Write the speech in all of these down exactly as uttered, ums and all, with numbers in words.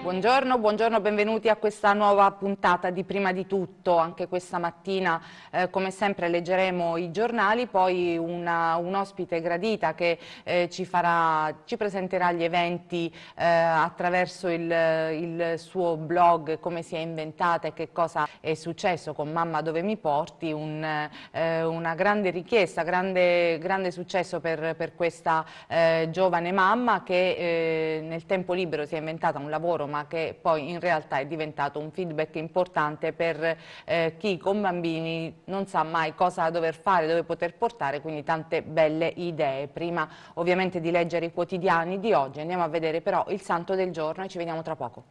Buongiorno, buongiorno, benvenuti a questa nuova puntata di Prima di Tutto. Anche questa mattina, eh, come sempre, leggeremo i giornali, poi una, un ospite gradita che eh, ci, farà, ci presenterà gli eventi eh, attraverso il, il suo blog, come si è inventata e che cosa è successo con Mamma dove mi porti, un, eh, una grande richiesta, grande, grande successo per, per questa eh, giovane mamma che eh, nel tempo libero si è inventata un lavoro, ma che poi in realtà è diventato un feedback importante per eh, chi con bambini non sa mai cosa dover fare, dove poter portare, quindi tante belle idee. Prima ovviamente di leggere i quotidiani di oggi andiamo a vedere però il santo del giorno e ci vediamo tra poco.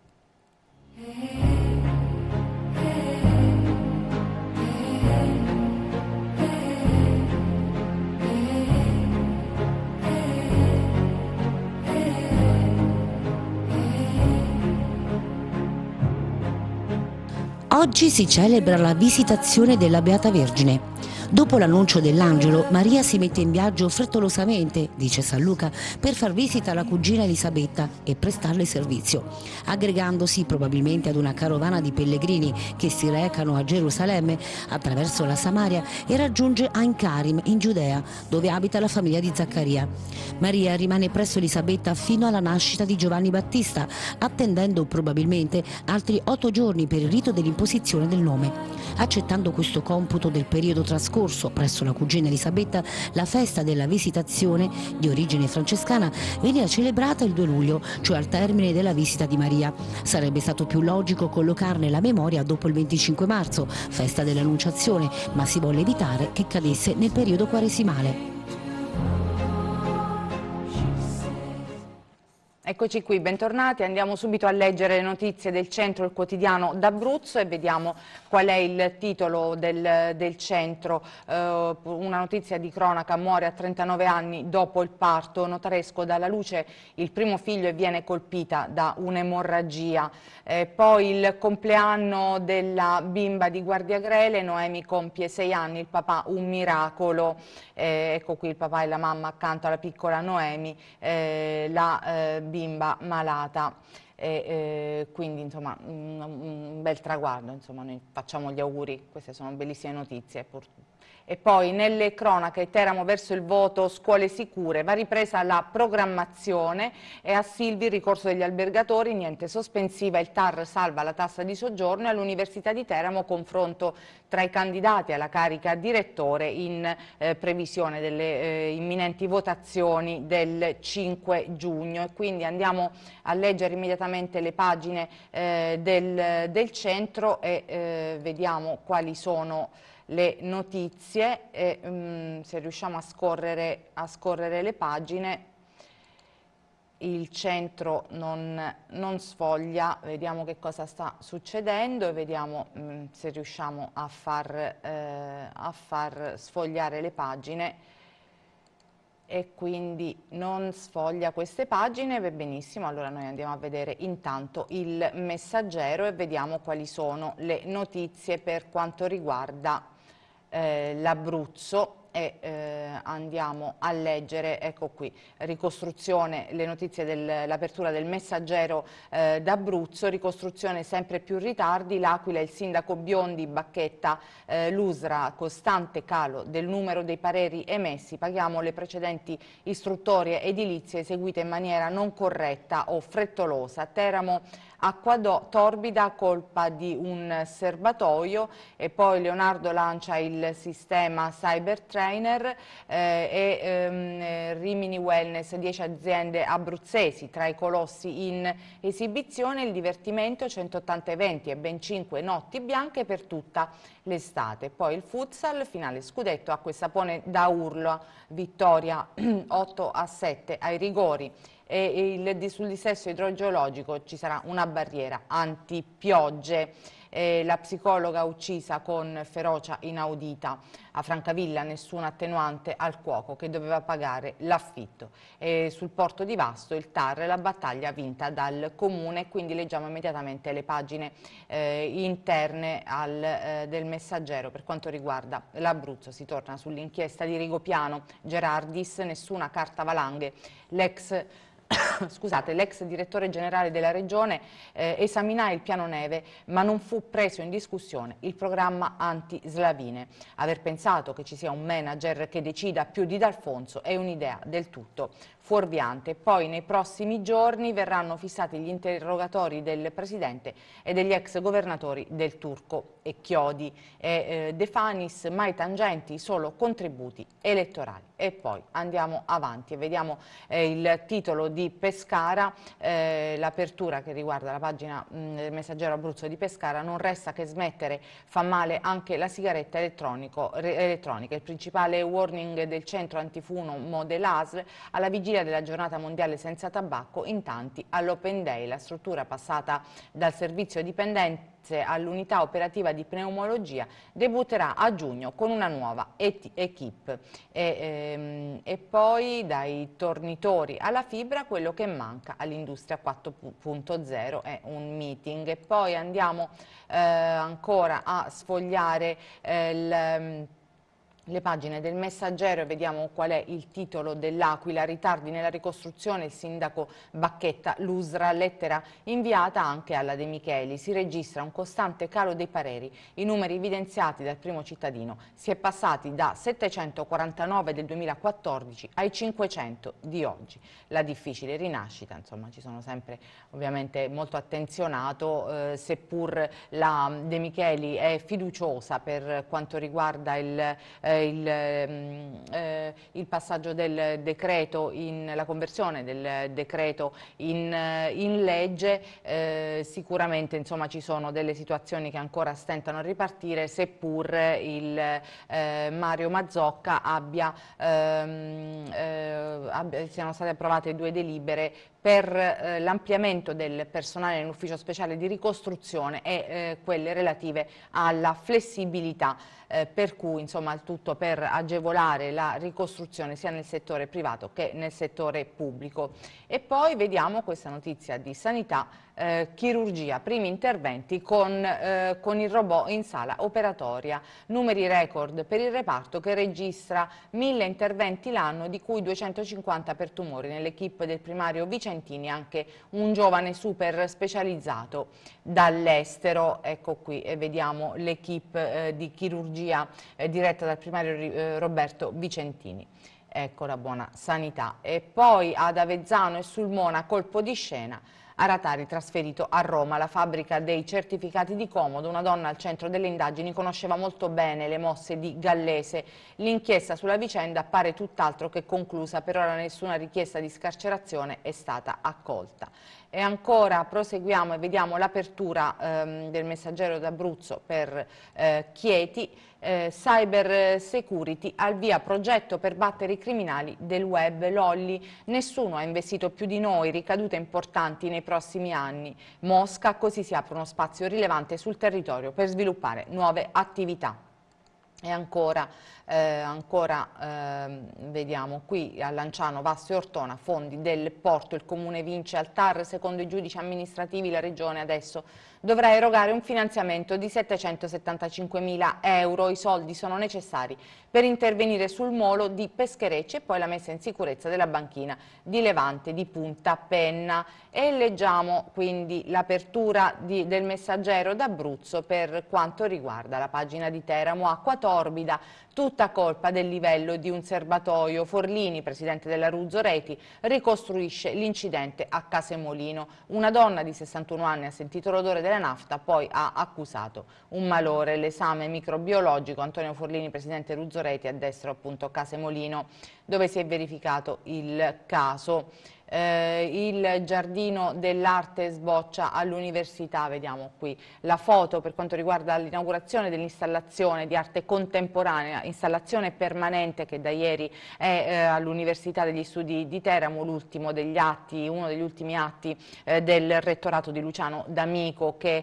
Oggi si celebra la Visitazione della Beata Vergine. Dopo l'annuncio dell'angelo, Maria si mette in viaggio frettolosamente, dice San Luca, per far visita alla cugina Elisabetta e prestarle servizio, aggregandosi probabilmente ad una carovana di pellegrini che si recano a Gerusalemme attraverso la Samaria e raggiunge Ein Karim in Giudea, dove abita la famiglia di Zaccaria. Maria rimane presso Elisabetta fino alla nascita di Giovanni Battista, attendendo probabilmente altri otto giorni per il rito dell'imposizione del nome. Accettando questo computo del periodo trascorso presso la cugina Elisabetta, la festa della Visitazione, di origine francescana, veniva celebrata il due luglio, cioè al termine della visita di Maria. Sarebbe stato più logico collocarne la memoria dopo il venticinque marzo, festa dell'Annunciazione, ma si volle evitare che cadesse nel periodo quaresimale. Eccoci qui, bentornati. Andiamo subito a leggere le notizie del Centro, il quotidiano d'Abruzzo, e vediamo qual è il titolo del, del Centro. Eh, una notizia di cronaca: muore a trentanove anni dopo il parto. Notaresco dalla luce il primo figlio e viene colpita da un'emorragia. Eh, poi il compleanno della bimba di Guardiagrele, Noemi compie sei anni, il papà un miracolo. Eh, ecco qui il papà e la mamma accanto alla piccola Noemi, eh, la eh, bimba malata. E, eh, quindi insomma un, un bel traguardo, insomma, noi facciamo gli auguri, queste sono bellissime notizie. E poi nelle cronache: Teramo verso il voto scuole sicure, va ripresa la programmazione, e a Silvi il ricorso degli albergatori, niente sospensiva, il T A R salva la tassa di soggiorno, e all'Università di Teramo confronto tra i candidati alla carica di rettore in eh, previsione delle eh, imminenti votazioni del cinque giugno. E quindi andiamo a leggere immediatamente le pagine eh, del, del Centro e eh, vediamo quali sono le notizie e um, se riusciamo a scorrere, a scorrere le pagine. Il Centro non, non sfoglia, vediamo che cosa sta succedendo e vediamo um, se riusciamo a far, eh, a far sfogliare le pagine. E quindi non sfoglia queste pagine, va benissimo. Allora noi andiamo a vedere intanto il Messaggero e vediamo quali sono le notizie per quanto riguarda eh, l'Abruzzo. E eh, andiamo a leggere, ecco qui, ricostruzione, le notizie dell'apertura del Messaggero eh, d'Abruzzo, ricostruzione sempre più ritardi, l'Aquila, il sindaco Biondi, Bacchetta, eh, l'U S R A, costante calo del numero dei pareri emessi, paghiamo le precedenti istruttorie edilizie eseguite in maniera non corretta o frettolosa. Teramo, acqua torbida, colpa di un serbatoio. E poi Leonardo lancia il sistema Cyber Trainer eh, e ehm, Rimini Wellness, dieci aziende abruzzesi tra i colossi in esibizione, il divertimento, centottanta eventi e ben cinque notti bianche per tutta l'estate. Poi il futsal, finale scudetto, acqua e sapone da urlo, vittoria otto a sette ai rigori. E il, sul dissesto idrogeologico ci sarà una barriera antipiogge. Eh, la psicologa uccisa con ferocia inaudita. A Francavilla nessuna attenuante al cuoco che doveva pagare l'affitto. Eh, sul porto di Vasto il T A R, la battaglia vinta dal comune. Quindi leggiamo immediatamente le pagine eh, interne al, eh, del Messaggero. Per quanto riguarda l'Abruzzo si torna sull'inchiesta di Rigopiano, Gerardis, nessuna carta valanghe, l'ex scusate, l'ex direttore generale della regione eh, esaminare il piano neve, ma non fu preso in discussione il programma anti-slavine. Aver pensato che ci sia un manager che decida più di D'Alfonso è un'idea del tutto fuorviante. Poi nei prossimi giorni verranno fissati gli interrogatori del presidente e degli ex governatori del Turco e Chiodi e eh, De Fanis, mai tangenti, solo contributi elettorali. E poi andiamo avanti e vediamo eh, il titolo di Pescara, eh, l'apertura che riguarda la pagina mh, del Messaggero Abruzzo di Pescara: non resta che smettere, fa male anche la sigaretta elettronico, re, elettronica. Il principale warning del centro antifumo dell'A S L alla vigilia della giornata mondiale senza tabacco, in tanti all'Open Day. La struttura passata dal servizio dipendente all'unità operativa di pneumologia debutterà a giugno con una nuova equipe e, ehm, e poi dai tornitori alla fibra quello che manca all'industria quattro punto zero è un meeting. E poi andiamo eh, ancora a sfogliare eh, il le pagine del Messaggero e vediamo qual è il titolo dell'Aquila: ritardi nella ricostruzione, il sindaco Bacchetta, l'U S R A, lettera inviata anche alla De Micheli. Si registra un costante calo dei pareri, i numeri evidenziati dal primo cittadino: si è passati da settecentoquarantanove del duemilaquattordici ai cinquecento di oggi. La difficile rinascita, insomma ci sono sempre ovviamente molto attenzionato, eh, seppur la De Micheli è fiduciosa per quanto riguarda il eh, Il, eh, il passaggio del decreto, in, la conversione del decreto in, in legge, eh, sicuramente insomma ci sono delle situazioni che ancora stentano a ripartire, seppur il eh, Mario Mazzocca abbia, ehm, eh, abbia, siano state approvate due delibere per eh, l'ampliamento del personale nell'ufficio speciale di ricostruzione e eh, quelle relative alla flessibilità, eh, per cui insomma il tutto per agevolare la ricostruzione sia nel settore privato che nel settore pubblico. E poi vediamo questa notizia di sanità, eh, chirurgia, primi interventi con, eh, con il robot in sala operatoria, numeri record per il reparto che registra mille interventi l'anno, di cui duecentocinquanta per tumori. Nell'equipe del primario Vicentini anche un giovane super specializzato dall'estero. Ecco qui e vediamo l'equipe eh, di chirurgia eh, diretta dal primario eh, Roberto Vicentini. Ecco la buona sanità. E poi ad Avezzano e Sulmona colpo di scena. Aratari trasferito a Roma, la fabbrica dei certificati di Comodo. Una donna al centro delle indagini conosceva molto bene le mosse di Gallese. L'inchiesta sulla vicenda appare tutt'altro che conclusa, per ora nessuna richiesta di scarcerazione è stata accolta. E ancora proseguiamo e vediamo l'apertura ehm, del Messaggero d'Abruzzo per eh, Chieti. Eh, cyber security, al via progetto per battere i criminali del web. Lolli: nessuno ha investito più di noi, ricadute importanti nei prossimi anni. Mosca: così si apre uno spazio rilevante sul territorio per sviluppare nuove attività. E ancora, eh, ancora eh, vediamo qui a Lanciano, Vasto e Ortona, fondi del porto, il comune vince al T A R, secondo i giudici amministrativi la regione adesso dovrà erogare un finanziamento di settecentosettantacinquemila euro, i soldi sono necessari per intervenire sul molo di Pescherecci e poi la messa in sicurezza della banchina di Levante di Punta Penna. E leggiamo quindi l'apertura del Messaggero d'Abruzzo per quanto riguarda la pagina di Teramo. Acqua torbida, tutta colpa del livello di un serbatoio. Forlini, presidente della Ruzzo Reti, ricostruisce l'incidente a Casemolino. Una donna di sessantuno anni ha sentito l'odore della nafta, poi ha accusato un malore. L'esame microbiologico, Antonio Forlini, presidente Ruzzo Reti, a destra appunto Casemolino, dove si è verificato il caso. Eh, il giardino dell'arte sboccia all'università, vediamo qui la foto per quanto riguarda l'inaugurazione dell'installazione di arte contemporanea, installazione permanente che da ieri è eh, all'Università degli Studi di Teramo, l'ultimo degli atti, uno degli ultimi atti eh, del rettorato di Luciano D'Amico, che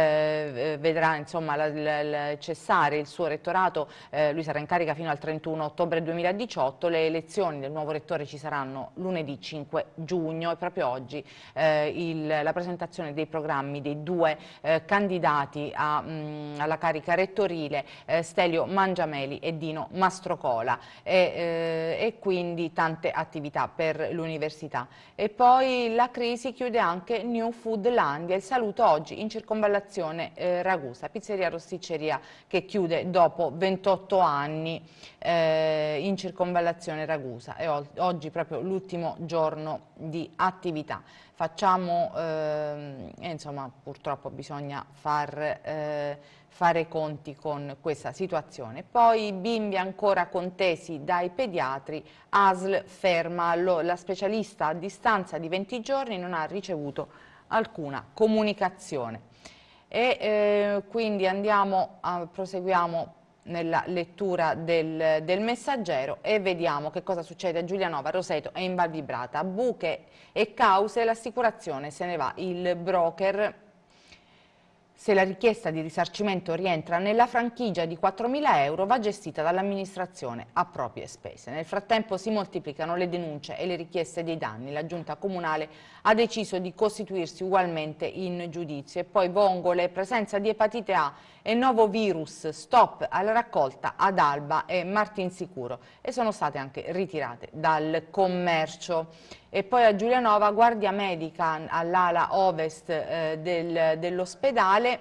eh, vedrà insomma la, la, la cessare il suo rettorato. Eh, lui sarà in carica fino al trentuno ottobre duemiladiciotto, le elezioni del nuovo rettore ci saranno lunedì cinque giugno e proprio oggi eh, il, la presentazione dei programmi dei due eh, candidati a, mh, alla carica rettorile, eh, Stelio Mangiameli e Dino Mastrocola, e, eh, e quindi tante attività per l'università. E poi la crisi chiude anche New Foodlandia, il saluto oggi in circonvallazione eh, Ragusa, pizzeria rosticceria che chiude dopo ventotto anni eh, in circonvallazione Ragusa, e oggi proprio l'ultimo giorno di attività. Facciamo, eh, insomma, purtroppo bisogna far, eh, fare conti con questa situazione. Poi bimbi ancora contesi dai pediatri, A S L ferma, lo, la specialista a distanza di venti giorni non ha ricevuto alcuna comunicazione. E eh, quindi andiamo a, proseguiamo nella lettura del, del Messaggero e vediamo che cosa succede a Giulianova, Roseto e in Val Vibrata. Buche e cause, l'assicurazione se ne va, il broker. Se la richiesta di risarcimento rientra nella franchigia di quattromila euro va gestita dall'amministrazione a proprie spese. Nel frattempo si moltiplicano le denunce e le richieste dei danni. La giunta comunale ha deciso di costituirsi ugualmente in giudizio. E poi vongole, presenza di epatite A e nuovo virus, stop alla raccolta ad Alba e Martinsicuro, e sono state anche ritirate dal commercio. E poi a Giulianova, guardia medica all'ala ovest eh, del, dell'ospedale,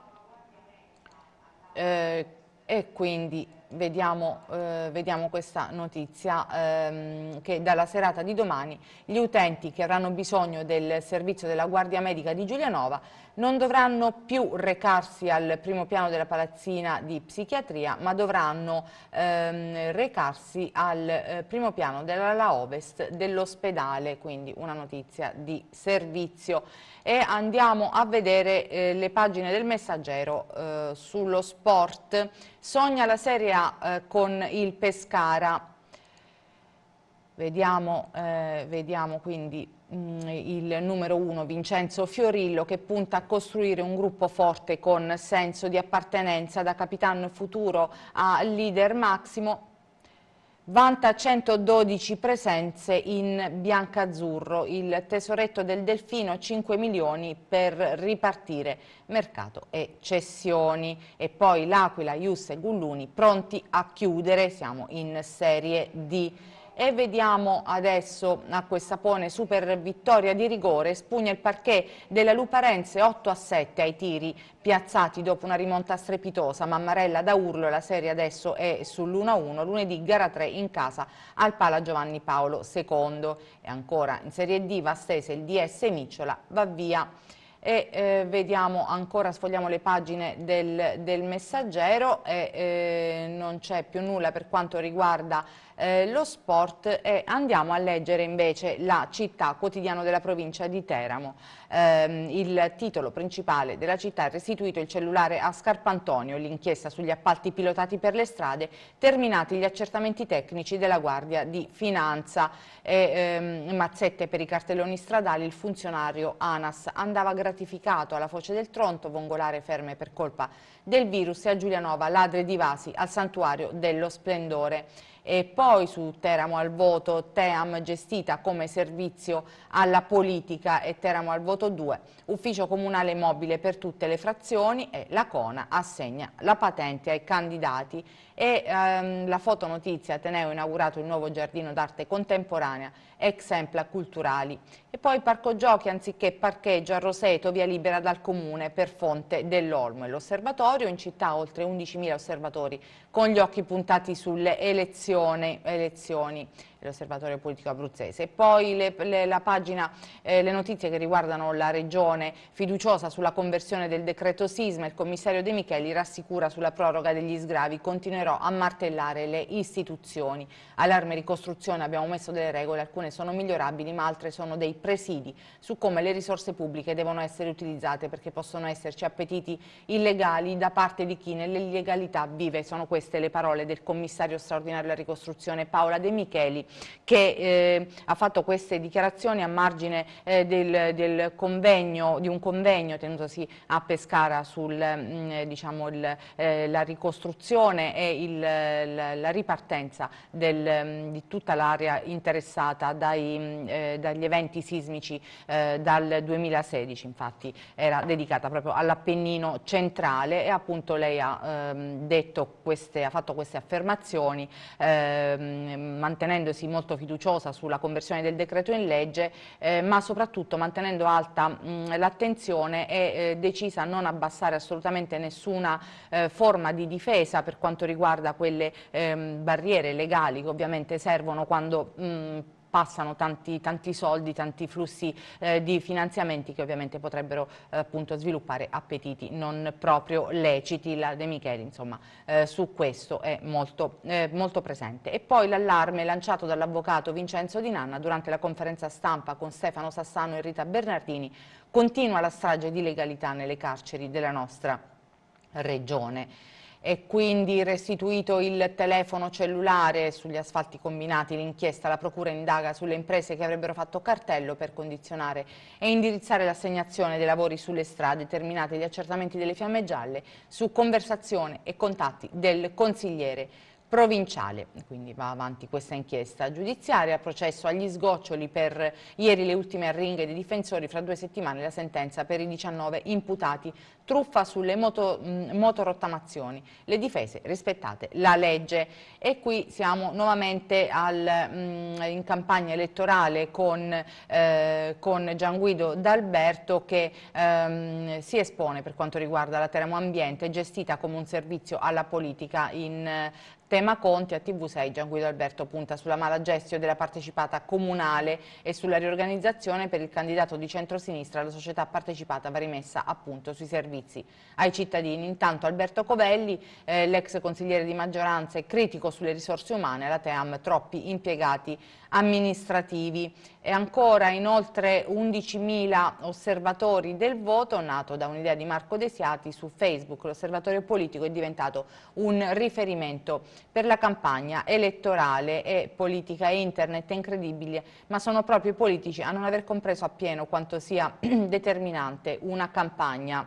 eh, e quindi vediamo, eh, vediamo questa notizia ehm, che dalla serata di domani gli utenti che avranno bisogno del servizio della guardia medica di Giulianova non dovranno più recarsi al primo piano della palazzina di psichiatria, ma dovranno ehm, recarsi al eh, primo piano dell'ala ovest dell'ospedale, quindi una notizia di servizio. E andiamo a vedere eh, le pagine del Messaggero eh, sullo sport. Sogna la Serie A eh, con il Pescara. Vediamo, eh, vediamo quindi mh, il numero uno Vincenzo Fiorillo, che punta a costruire un gruppo forte con senso di appartenenza, da capitano futuro a leader massimo. Vanta centododici presenze in biancazzurro, il tesoretto del Delfino, cinque milioni per ripartire mercato e cessioni. E poi l'Aquila, Ius e Gulluni pronti a chiudere, siamo in Serie D. E vediamo adesso acqua e sapone, super vittoria di rigore, spugna il parquet della Luparense otto a sette ai tiri piazzati dopo una rimonta strepitosa. Mammarella da urlo, la serie adesso è sull'uno a uno, lunedì gara tre in casa al Pala Giovanni Paolo secondo. E ancora in Serie D Vastese, il D S Micciola va via. E eh, vediamo ancora, sfogliamo le pagine del, del Messaggero, e eh, non c'è più nulla per quanto riguarda eh, lo sport, e andiamo a leggere invece La Città, quotidiano della provincia di Teramo. Eh, il titolo principale della città è: restituito il cellulare a Scarpantonio, l'inchiesta sugli appalti pilotati per le strade, terminati gli accertamenti tecnici della Guardia di Finanza. E, ehm, mazzette per i cartelloni stradali, il funzionario ANAS andava gratificato. Alla Foce del Tronto, vongolare ferme per colpa del virus, e a Giulianova ladri di vasi al santuario dello Splendore. E poi su Teramo al voto, Team gestita come servizio alla politica, e Teramo al voto due, ufficio comunale mobile per tutte le frazioni, e la Cona assegna la patente ai candidati. E ehm, la fotonotizia: Ateneo inaugurato il nuovo giardino d'arte contemporanea, Exempla Culturali. E poi Parco Giochi anziché parcheggio a Roseto, via libera dal comune per Fonte dell'Olmo. E l'osservatorio in città, oltre undicimila osservatori con gli occhi puntati sulle elezioni, elezioni l'osservatorio politico abruzzese. E poi le, le, la pagina, eh, le notizie che riguardano la regione, fiduciosa sulla conversione del decreto sisma, il commissario De Micheli rassicura sulla proroga degli sgravi, continuerò a martellare le istituzioni. Allarme ricostruzione, abbiamo messo delle regole, alcune sono migliorabili ma altre sono dei presidi su come le risorse pubbliche devono essere utilizzate, perché possono esserci appetiti illegali da parte di chi nell'illegalità vive. Sono queste le parole del commissario straordinario alla ricostruzione Paola De Micheli che eh, ha fatto queste dichiarazioni a margine eh, del, del convegno, di un convegno tenutosi a Pescara sul mh, diciamo, il, eh, la ricostruzione e il, la, la ripartenza del, mh, di tutta l'area interessata dai, mh, eh, dagli eventi sismici eh, dal duemilasedici. Infatti era dedicata proprio all'Appennino centrale, e appunto lei ha, ehm, detto queste, ha fatto queste affermazioni ehm, mantenendosi molto fiduciosa sulla conversione del decreto in legge, eh, ma soprattutto mantenendo alta l'attenzione e eh, decisa a non abbassare assolutamente nessuna eh, forma di difesa per quanto riguarda quelle ehm, barriere legali che ovviamente servono quando mh, passano tanti, tanti soldi, tanti flussi eh, di finanziamenti che ovviamente potrebbero eh, appunto sviluppare appetiti non proprio leciti. La De Micheli insomma eh, su questo è molto, eh, molto presente. E poi l'allarme lanciato dall'avvocato Vincenzo Di Nanna durante la conferenza stampa con Stefano Sassano e Rita Bernardini: continua la strage di legalità nelle carceri della nostra regione. E quindi restituito il telefono cellulare sugli asfalti combinati, l'inchiesta, la procura indaga sulle imprese che avrebbero fatto cartello per condizionare e indirizzare l'assegnazione dei lavori sulle strade, terminati gli accertamenti delle fiamme gialle su conversazione e contatti del consigliere provinciale. Quindi va avanti questa inchiesta giudiziaria, processo agli sgoccioli per ieri le ultime arringhe dei difensori, fra due settimane la sentenza per i diciannove imputati, truffa sulle moto, mh, motorottamazioni, le difese rispettate la legge. E qui siamo nuovamente al, mh, in campagna elettorale con, eh, con Gianguido D'Alberto, che ehm, si espone per quanto riguarda la Teramo Ambiente, gestita come un servizio alla politica. In eh, tema Conti, a T V sei Gianguido Alberto punta sulla mala gestione della partecipata comunale e sulla riorganizzazione per il candidato di centrosinistra. La società partecipata va rimessa appunto sui servizi ai cittadini. Intanto Alberto Covelli, eh, l'ex consigliere di maggioranza, è critico sulle risorse umane, alla Team troppi impiegati amministrativi. E ancora, in oltre undicimila osservatori del voto, nato da un'idea di Marco Desiati su Facebook, l'osservatorio politico è diventato un riferimento per la campagna elettorale. E politica e internet è incredibile, ma sono proprio i politici a non aver compreso appieno quanto sia determinante una campagna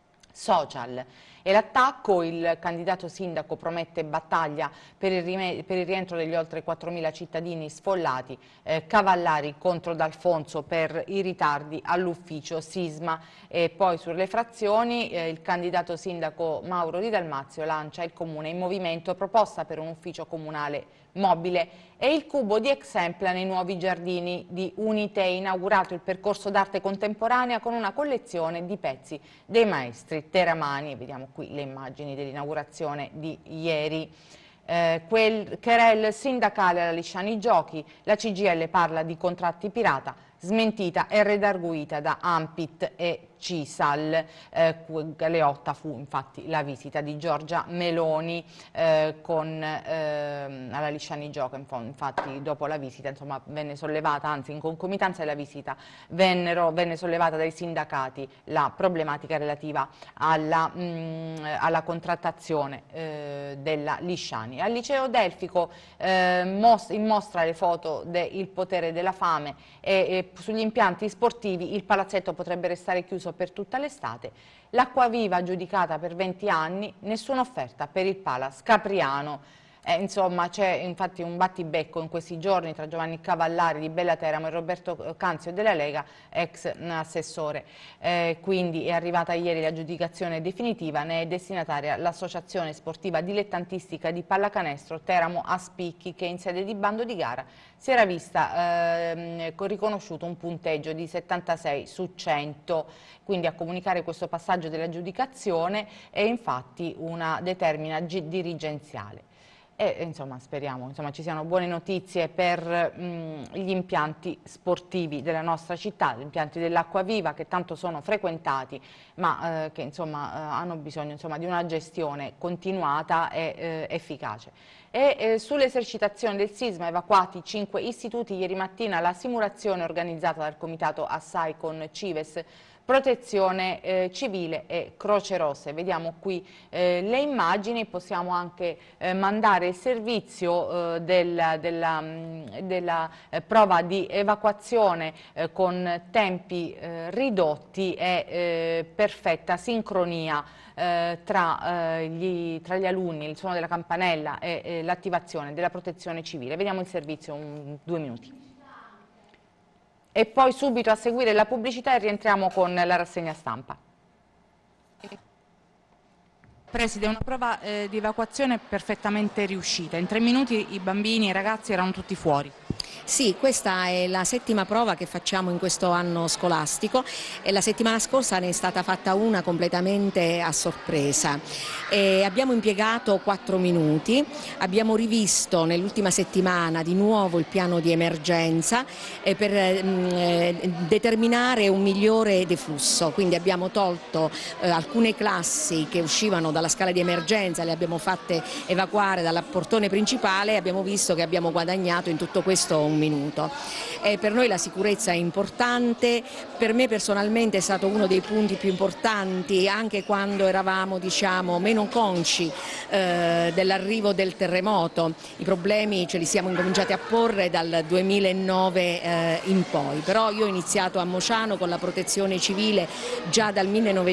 social. E l'attacco: il candidato sindaco promette battaglia per il, per il rientro degli oltre quattromila cittadini sfollati, eh, Cavallari contro D'Alfonso per i ritardi all'ufficio sisma. E poi sulle frazioni, eh, il candidato sindaco Mauro Di Dalmazio lancia il comune in movimento, proposta per un ufficio comunale mobile. E il cubo di Exempla nei nuovi giardini di Unite, inaugurato il percorso d'arte contemporanea con una collezione di pezzi dei maestri teramani. Vediamo qui le immagini dell'inaugurazione di ieri. Eh, quel querel sindacale alla Lisciani Giochi, la C G I L parla di contratti pirata, smentita e redarguita da Ampit e Cisal. Eh, Galeotta fu infatti la visita di Giorgia Meloni eh, con, eh, alla Lisciani Giochi. Infatti dopo la visita insomma, venne sollevata, anzi in concomitanza della visita vennero, venne sollevata dai sindacati la problematica relativa alla, mh, alla contrattazione eh, della Lisciani. Al liceo Delfico eh, mos in mostra le foto del Il potere della fame, e, e sugli impianti sportivi il palazzetto potrebbe restare chiuso per tutta l'estate. L'Acquaviva giudicata per venti anni, nessuna offerta per il Palace Capriano. Eh, insomma, c'è infatti un battibecco in questi giorni tra Giovanni Cavallari di Bella Teramo e Roberto Canzio della Lega, ex assessore. Eh, quindi è arrivata ieri l'aggiudicazione definitiva, ne è destinataria l'associazione sportiva dilettantistica di pallacanestro Teramo a Spicchi, che in sede di bando di gara si era vista eh, riconosciuto un punteggio di settantasei su cento. Quindi a comunicare questo passaggio dell'aggiudicazione è infatti una determina dirigenziale. E insomma speriamo insomma, ci siano buone notizie per mh, gli impianti sportivi della nostra città, gli impianti dell'Acquaviva, che tanto sono frequentati, ma eh, che insomma eh, hanno bisogno insomma, di una gestione continuata e eh, efficace. E eh, sull'esercitazione del sisma, evacuati cinque istituti, ieri mattina la simulazione organizzata dal comitato Assai con Cives Protezione eh, Civile e Croce Rosse. Vediamo qui eh, le immagini, possiamo anche eh, mandare il servizio eh, del, della, della eh, prova di evacuazione eh, con tempi eh, ridotti e eh, perfetta sincronia eh, tra, eh, gli, tra gli alunni, il suono della campanella e eh, l'attivazione della Protezione Civile. Vediamo il servizio, un, due minuti. E poi subito a seguire la pubblicità e rientriamo con la rassegna stampa. Preside, una prova eh, di evacuazione perfettamente riuscita. In tre minuti i bambini e i ragazzi erano tutti fuori. Sì, questa è la settima prova che facciamo in questo anno scolastico e la settimana scorsa ne è stata fatta una completamente a sorpresa. E abbiamo impiegato quattro minuti, abbiamo rivisto nell'ultima settimana di nuovo il piano di emergenza eh, per eh, determinare un migliore deflusso, quindi abbiamo tolto eh, alcune classi che uscivano dalla scala di emergenza, le abbiamo fatte evacuare dal portone principale e abbiamo visto che abbiamo guadagnato in tutto questo un minuto. E per noi la sicurezza è importante, per me personalmente è stato uno dei punti più importanti anche quando eravamo diciamo meno consci eh, dell'arrivo del terremoto. I problemi ce li siamo incominciati a porre dal duemilanove eh, in poi, però io ho iniziato a Mociano con la Protezione Civile già dal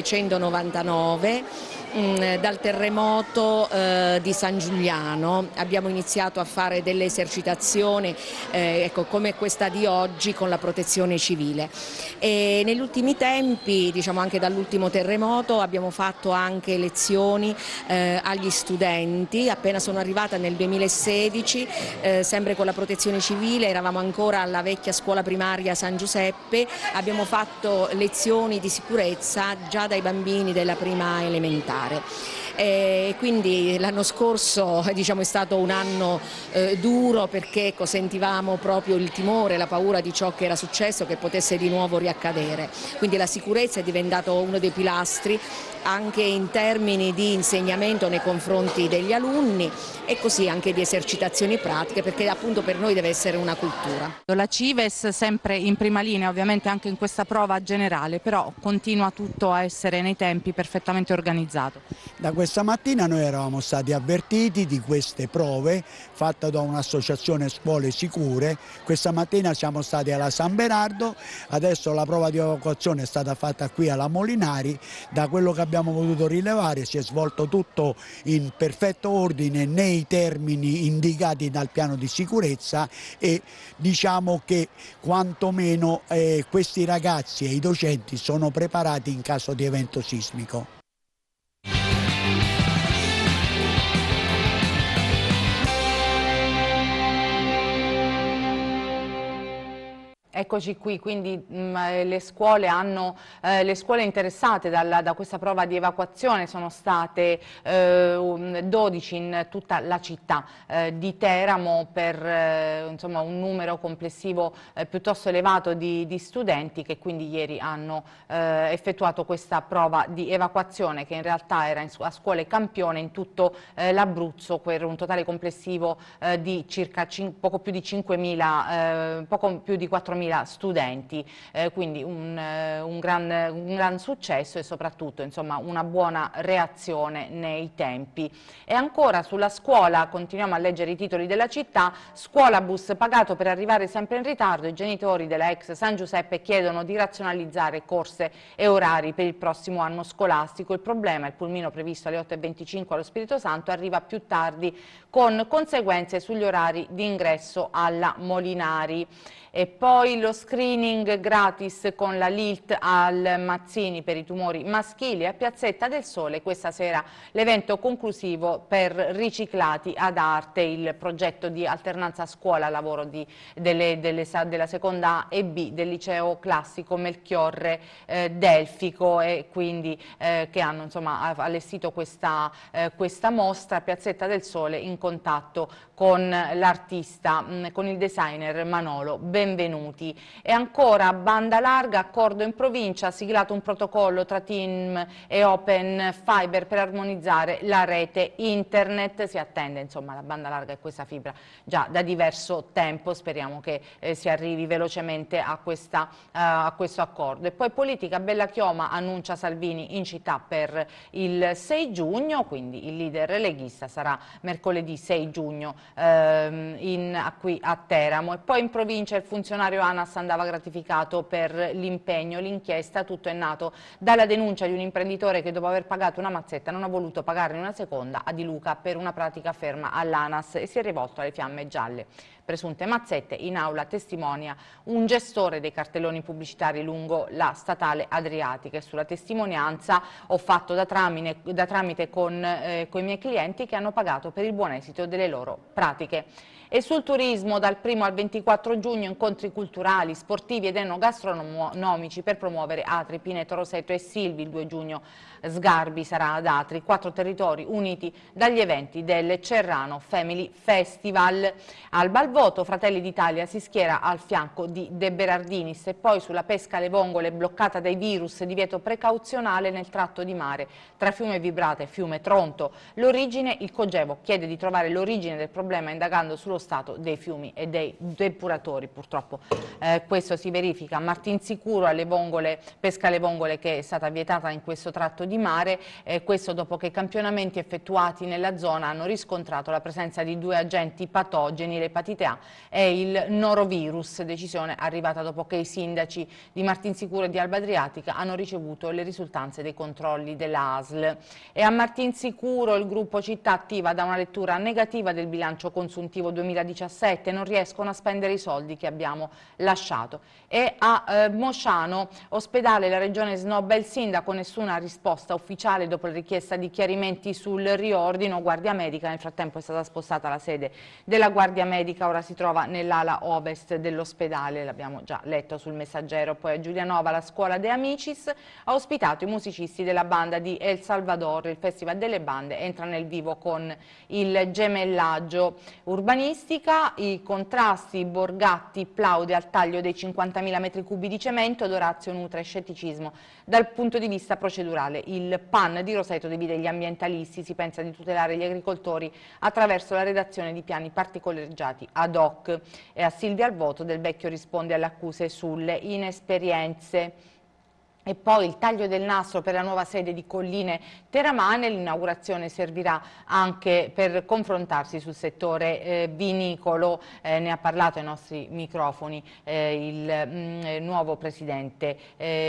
millenovecentonovantanove. Dal terremoto eh, di San Giuliano abbiamo iniziato a fare delle esercitazioni eh, ecco, come questa di oggi con la Protezione Civile e negli ultimi tempi, diciamo anche dall'ultimo terremoto, abbiamo fatto anche lezioni eh, agli studenti. Appena sono arrivata nel duemilasedici, eh, sempre con la Protezione Civile, eravamo ancora alla vecchia scuola primaria San Giuseppe, abbiamo fatto lezioni di sicurezza già dai bambini della prima elementare. E quindi l'anno scorso diciamo, è stato un anno eh, duro perché ecco, sentivamo proprio il timore, la paura di ciò che era successo che potesse di nuovo riaccadere, quindi la sicurezza è diventato uno dei pilastri anche in termini di insegnamento nei confronti degli alunni e così anche di esercitazioni pratiche, perché appunto per noi deve essere una cultura. La Cives sempre in prima linea ovviamente anche in questa prova generale, però continua tutto a essere nei tempi perfettamente organizzato. Da questa mattina noi eravamo stati avvertiti di queste prove fatte da un'associazione Scuole Sicure. Questa mattina siamo stati alla San Bernardo, adesso la prova di evacuazione è stata fatta qui alla Molinari. Da quello che abbiamo potuto rilevare si è svolto tutto in perfetto ordine nei termini indicati dal piano di sicurezza e diciamo che quantomeno eh, questi ragazzi e i docenti sono preparati in caso di evento sismico. Eccoci qui, quindi mh, le, scuole hanno, eh, le scuole interessate dalla, da questa prova di evacuazione sono state eh, dodici in tutta la città eh, di Teramo per eh, insomma, un numero complessivo eh, piuttosto elevato di, di studenti che quindi ieri hanno eh, effettuato questa prova di evacuazione che in realtà era in, a scuole campione in tutto eh, l'Abruzzo per un totale complessivo eh, di circa poco più di cinquemila, eh, poco più di quattromila studenti, eh, quindi un, eh, un, gran, un gran successo e soprattutto insomma, una buona reazione nei tempi. E ancora sulla scuola, continuiamo a leggere i titoli della città, scuolabus pagato per arrivare sempre in ritardo, i genitori della ex San Giuseppe chiedono di razionalizzare corse e orari per il prossimo anno scolastico. Il problema, il pulmino previsto alle otto e venticinque allo Spirito Santo arriva più tardi con conseguenze sugli orari di ingresso alla Molinari. E poi lo screening gratis con la L I L T al Mazzini per i tumori maschili a Piazzetta del Sole. Questa sera l'evento conclusivo per Riciclati ad Arte, il progetto di alternanza scuola-lavoro delle, delle, della seconda A e B del liceo classico Melchiorre eh, Delfico e quindi eh, che hanno insomma, allestito questa, eh, questa mostra. Piazzetta del Sole in contatto con l'artista, con il designer Manolo Benvenuto. benvenuti. E ancora banda larga, accordo in provincia, ha siglato un protocollo tra TIM e Open Fiber per armonizzare la rete internet. Si attende insomma la banda larga e questa fibra già da diverso tempo, speriamo che eh, si arrivi velocemente a, questa, uh, a questo accordo. E poi politica, Bella Chioma annuncia Salvini in città per il sei giugno, quindi il leader leghista sarà mercoledì sei giugno ehm, in, a, qui a Teramo. E poi in provincia il funzionario ANAS andava gratificato per l'impegno. L'inchiesta, tutto è nato dalla denuncia di un imprenditore che dopo aver pagato una mazzetta non ha voluto pagarne una seconda a Di Luca per una pratica ferma all'ANAS e si è rivolto alle Fiamme Gialle. Presunte mazzette, in aula testimonia un gestore dei cartelloni pubblicitari lungo la statale Adriatica, e sulla testimonianza ho fatto da tramite, da tramite con, eh, con i miei clienti che hanno pagato per il buon esito delle loro pratiche. E sul turismo, dal primo al ventiquattro giugno, incontri culturali, sportivi ed enogastronomici per promuovere Atri, Pineto, Roseto e Silvi. Il due giugno Sgarbi sarà ad Atri, quattro territori uniti dagli eventi del Cerrano Family Festival. Al Balvoto Fratelli d'Italia si schiera al fianco di De Berardinis. E poi sulla pesca alle vongole, bloccata dai virus, divieto precauzionale nel tratto di mare tra Fiume Vibrata e Fiume Tronto. L'origine, il Cogevo chiede di trovare l'origine del problema indagando sullo stato dei fiumi e dei depuratori. Purtroppo eh, questo si verifica. Martinsicuro, alle vongole, pesca alle vongole che è stata vietata in questo tratto di mare, eh, questo dopo che campionamenti effettuati nella zona hanno riscontrato la presenza di due agenti patogeni, l'epatite A e il norovirus, decisione arrivata dopo che i sindaci di Martinsicuro e di Alba Adriatica hanno ricevuto le risultanze dei controlli dell'A S L. E a Martinsicuro il gruppo città attiva da una lettura negativa del bilancio consuntivo duemiladiciassette, non riescono a spendere i soldi che abbiamo lasciato. E a eh, Mosciano ospedale, la regione snobba il sindaco, nessuna risposta ufficiale dopo la richiesta di chiarimenti sul riordino. Guardia Medica, nel frattempo è stata spostata la sede della Guardia Medica, ora si trova nell'ala ovest dell'ospedale, l'abbiamo già letto sul Messaggero. Poi a Giulianova la scuola De Amicis ha ospitato i musicisti della banda di El Salvador. Il Festival delle Bande entra nel vivo con il gemellaggio. Urbanistica, i contrasti, Borgatti plaude al taglio dei cinquantamila metri cubi di cemento, Dorazio nutre scetticismo dal punto di vista procedurale. Il P A N di Roseto divide gli ambientalisti, si pensa di tutelare gli agricoltori attraverso la redazione di piani particolareggiati ad hoc. E a Silvia al voto, Del Vecchio risponde alle accuse sulle inesperienze. E poi il taglio del nastro per la nuova sede di Colline Teramane, l'inaugurazione servirà anche per confrontarsi sul settore eh, vinicolo, eh, ne ha parlato ai nostri microfoni eh, il mh, nuovo presidente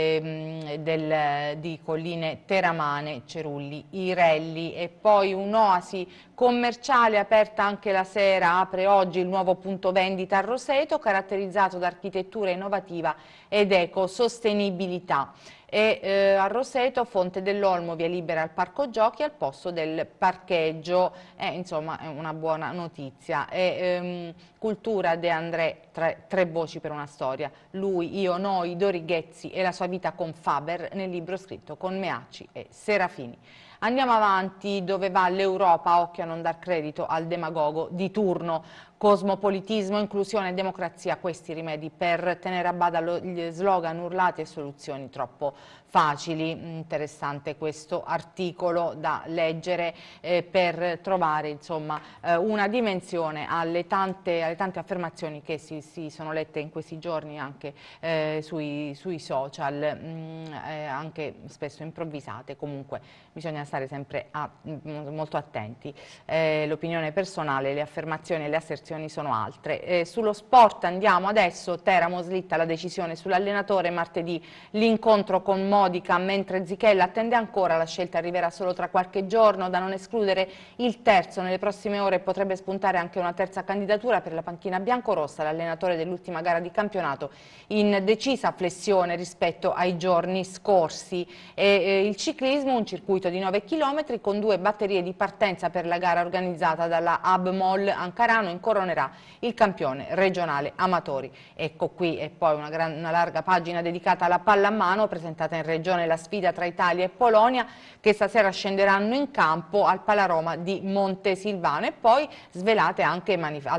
eh, mh, del, di Colline Teramane, Cerulli Irelli. E poi un'oasi commerciale aperta anche la sera, apre oggi il nuovo punto vendita a Roseto, caratterizzato da architettura innovativa ed ecosostenibilità. E eh, a Roseto, Fonte dell'Olmo, via libera al parco giochi al posto del parcheggio, eh, insomma è una buona notizia. E, ehm, cultura De André, tre, tre voci per una storia, lui, io, noi, Dorighezzi e la sua vita con Faber, nel libro scritto con Meacci e Serafini. Andiamo avanti, dove va l'Europa, occhio a non dar credito al demagogo di turno. Cosmopolitismo, inclusione e democrazia, questi rimedi per tenere a bada gli slogan urlati e soluzioni troppo facili. Interessante questo articolo da leggere eh, per trovare insomma eh, una dimensione alle tante, alle tante affermazioni che si, si sono lette in questi giorni anche eh, sui, sui social, mh, eh, anche spesso improvvisate. Comunque bisogna stare sempre a, mh, molto attenti. Eh, l'opinione personale, le affermazioni e le asserzioni sono altre. Eh, sullo sport andiamo adesso. Teramo slitta la decisione sull'allenatore, martedì l'incontro con Modica, mentre Zichella attende ancora, la scelta arriverà solo tra qualche giorno, da non escludere il terzo. Nelle prossime ore potrebbe spuntare anche una terza candidatura per la panchina biancorossa, l'allenatore dell'ultima gara di campionato in decisa flessione rispetto ai giorni scorsi. E, eh, il ciclismo, un circuito di nove chilometri con due batterie di partenza per la gara organizzata dalla Abmol Ancarano, in coronerà il campione regionale amatori. Ecco qui, e poi una, gran, una larga pagina dedicata alla pallamano, presentata in regione la sfida tra Italia e Polonia, che stasera scenderanno in campo al Palaroma di Montesilvano. E poi svelate anche manif- altre manifestazioni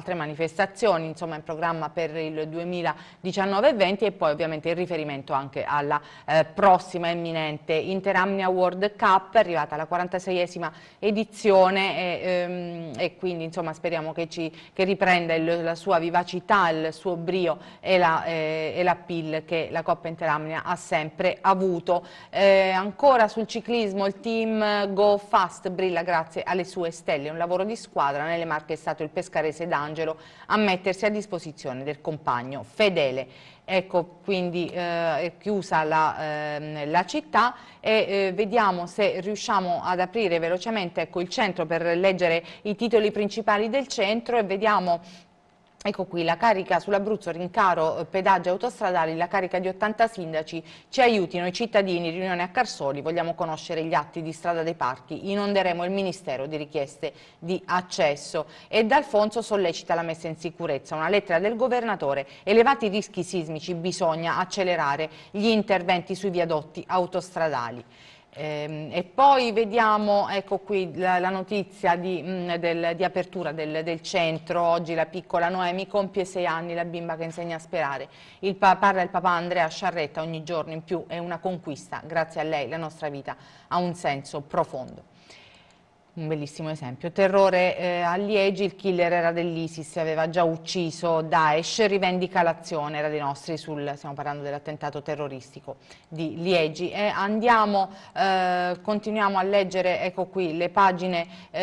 manifestazioni, insomma in programma per il duemiladiciannove venti, e poi ovviamente il riferimento anche alla eh, prossima imminente Interamnia World Cup, arrivata alla quarantaseiesima edizione e, ehm, e quindi insomma speriamo che, ci, che riprenda il, la sua vivacità, il suo brio e la, eh, e l'appeal che la Coppa Interamnia ha sempre avuto. Eh, ancora sul ciclismo il team Go Fast brilla grazie alle sue stelle, un lavoro di squadra. Nelle Marche è stato il pescarese D'Angelo a mettersi a disposizione del compagno fedele. Ecco, quindi eh, è chiusa la, eh, la città e eh, vediamo se riusciamo ad aprire velocemente, ecco, il centro per leggere i titoli principali del centro, e vediamo. Ecco qui la carica sull'Abruzzo, rincaro pedaggi autostradali, la carica di ottanta sindaci, ci aiutino i cittadini, riunione a Carsoli, vogliamo conoscere gli atti di Strada dei Parchi, inonderemo il Ministero di richieste di accesso. E D'Alfonso sollecita la messa in sicurezza, una lettera del governatore, elevati rischi sismici, bisogna accelerare gli interventi sui viadotti autostradali. Eh, e poi vediamo, ecco qui la, la notizia di, mh, del, di apertura del, del centro. Oggi la piccola Noemi compie sei anni, la bimba che insegna a sperare. Il parla il papà Andrea Sciarretta, ogni giorno in più è una conquista, grazie a lei la nostra vita ha un senso profondo. Un bellissimo esempio. Terrore eh, a Liegi, il killer era dell'ISIS, aveva già ucciso Daesh, rivendica l'azione, era dei nostri, sul, stiamo parlando dell'attentato terroristico di Liegi. E andiamo, eh, continuiamo a leggere, ecco qui, le pagine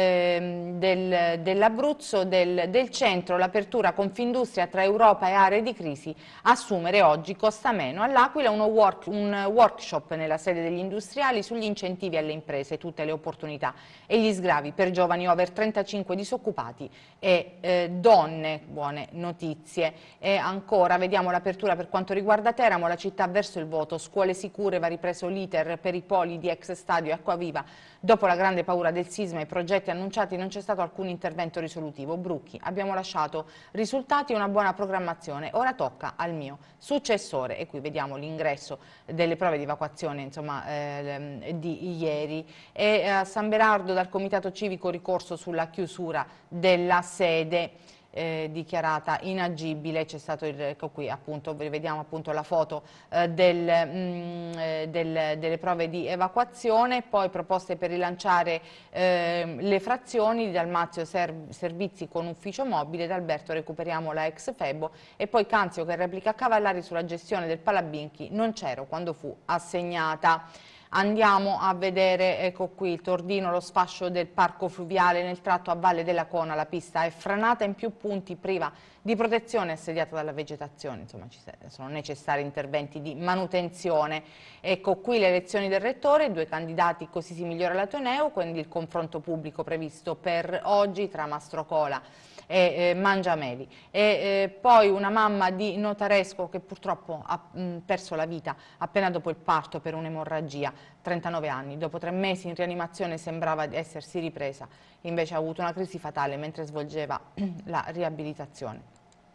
eh, del, dell'Abruzzo, del, del centro, l'apertura Confindustria tra Europa e aree di crisi, assumere oggi costa meno. All'Aquila uno work, un workshop nella sede degli industriali sugli incentivi alle imprese, tutte le opportunità e gli sgravi per giovani over trentacinque disoccupati e eh, donne. Buone notizie. E ancora vediamo l'apertura per quanto riguarda Teramo, la città verso il voto, scuole sicure, va ripreso l'iter per i poli di ex stadio Acquaviva. Dopo la grande paura del sisma e i progetti annunciati non c'è stato alcun intervento risolutivo. Brucchi, abbiamo lasciato risultati e una buona programmazione, ora tocca al mio successore. E qui vediamo l'ingresso delle prove di evacuazione, insomma, eh, di ieri. E a San Berardo dal Comitato Civico ricorso sulla chiusura della sede eh, dichiarata inagibile. C'è stato il, ecco qui appunto, vediamo appunto la foto eh, del, mh, eh, del, delle prove di evacuazione. Poi proposte per rilanciare eh, le frazioni, di Dalmazio serv servizi con ufficio mobile, da Alberto recuperiamo la ex Febo, e poi Canzio che replica a Cavallari sulla gestione del Palabinchi, non c'ero quando fu assegnata. Andiamo a vedere, ecco qui, il Tordino, lo sfascio del parco fluviale nel tratto a Valle della Cona, la pista è franata in più punti, priva di protezione, assediata dalla vegetazione, insomma ci sono necessari interventi di manutenzione. Ecco qui le elezioni del rettore, due candidati, così si migliora l'Ateneo, quindi il confronto pubblico previsto per oggi tra Mastrocola e eh, Mangiameli. E eh, poi una mamma di Notaresco che purtroppo ha mh, perso la vita appena dopo il parto per un'emorragia, trentanove anni, dopo tre mesi in rianimazione sembrava di essersi ripresa, invece ha avuto una crisi fatale mentre svolgeva la riabilitazione.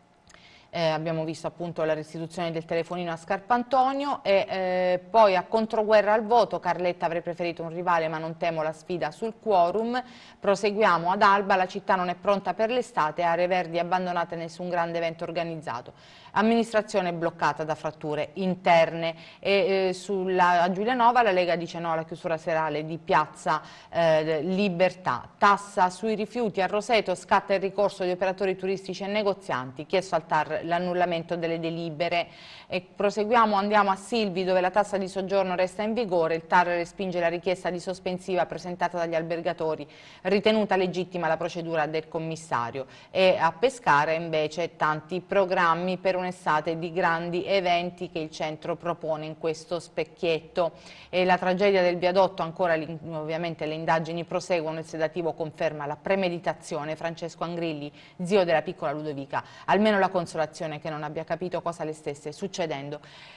Eh, abbiamo visto appunto la restituzione del telefonino a Scarpantonio. E eh, poi a controguerra al voto, Carletta avrei preferito un rivale ma non temo la sfida sul quorum. Proseguiamo ad Alba, la città non è pronta per l'estate, aree verdi abbandonate, nessun grande evento organizzato, amministrazione bloccata da fratture interne. E eh, sulla, a Giulianova la Lega dice no alla chiusura serale di Piazza eh, Libertà. Tassa sui rifiuti, a Roseto scatta il ricorso di operatori turistici e negozianti, chiesto al T A R l'annullamento delle delibere. E proseguiamo, andiamo a Silvi dove la tassa di soggiorno resta in vigore, il T A R respinge la richiesta di sospensiva presentata dagli albergatori, ritenuta legittima la procedura del commissario. E a Pescara invece tanti programmi per un'estate di grandi eventi che il centro propone in questo specchietto. E la tragedia del viadotto, ancora ovviamente le indagini proseguono, il sedativo conferma la premeditazione, Francesco Angrilli, zio della piccola Ludovica, almeno la consolazione che non abbia capito cosa le stesse succedendo.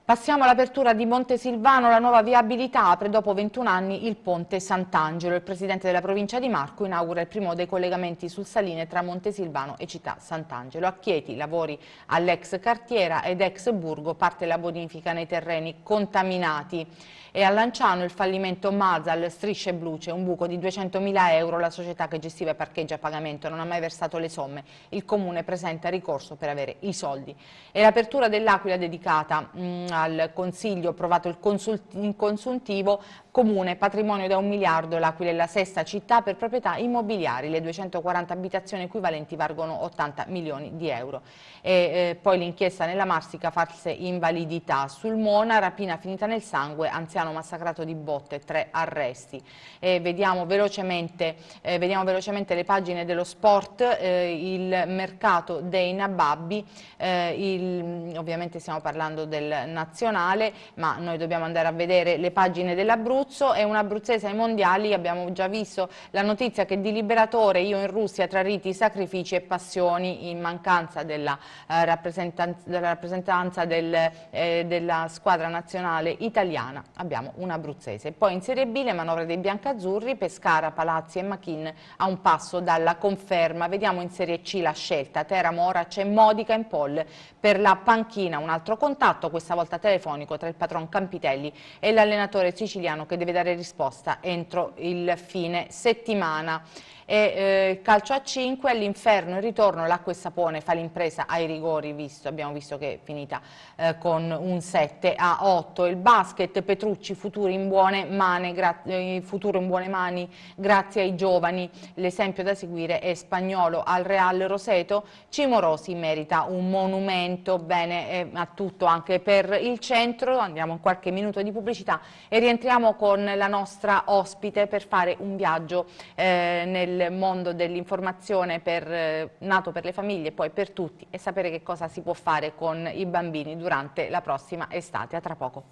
Passiamo all'apertura di Montesilvano, la nuova viabilità apre dopo ventuno anni il ponte Sant'Angelo. Il presidente della provincia di Marco inaugura il primo dei collegamenti sul Saline tra Montesilvano e città Sant'Angelo. A Chieti lavori all'ex cartiera ed ex Burgo, parte la bonifica nei terreni contaminati. E a Lanciano il fallimento Masal, Strisce Blu, c'è un buco di duecentomila euro, la società che gestiva i parcheggi a pagamento non ha mai versato le somme, il comune presenta ricorso per avere i soldi. E l'apertura dell'Aquila dedicata mh, al Consiglio, approvato il, il consuntivo, comune, patrimonio da un miliardo, l'Aquila è la sesta città per proprietà immobiliari, le duecentoquaranta abitazioni equivalenti valgono ottanta milioni di euro. E eh, poi l'inchiesta nella Marsica, false invalidità, sul Mona, rapina finita nel sangue, anziano massacrato di botte, tre arresti. E vediamo velocemente, eh, vediamo velocemente le pagine dello sport, eh, il mercato dei nababbi, eh, il, ovviamente stiamo parlando del nazionale, ma noi dobbiamo andare a vedere le pagine dell'Abruzzo. È un abruzzese ai mondiali, abbiamo già visto la notizia che di Liberatore, io in Russia, tra riti, sacrifici e passioni, in mancanza della eh, rappresentanza, della, rappresentanza del, eh, della squadra nazionale italiana, abbiamo un abruzzese. Poi in Serie B le manovre dei biancazzurri, Pescara, Palazzi e Machin a un passo dalla conferma. Vediamo in Serie C la scelta, Teramo, ora c'è Modica in pole per la panchina, un altro contatto, questa volta telefonico, tra il patron Campitelli e l'allenatore siciliano che deve dare risposta entro il fine settimana. E eh, calcio a cinque, all'inferno il ritorno, l'acqua e sapone fa l'impresa ai rigori, visto, abbiamo visto che è finita eh, con un sette a otto. Il basket, Petrucci, futuro in buone mani, eh, futuro in buone mani grazie ai giovani, l'esempio da seguire è Spagnolo al Real Roseto, Cimo Rosi merita un monumento. Bene, eh, a tutto anche per il centro, andiamo in qualche minuto di pubblicità e rientriamo con la nostra ospite per fare un viaggio eh, nel il mondo dell'informazione per, eh, nato per le famiglie e poi per tutti, e sapere che cosa si può fare con i bambini durante la prossima estate. A tra poco.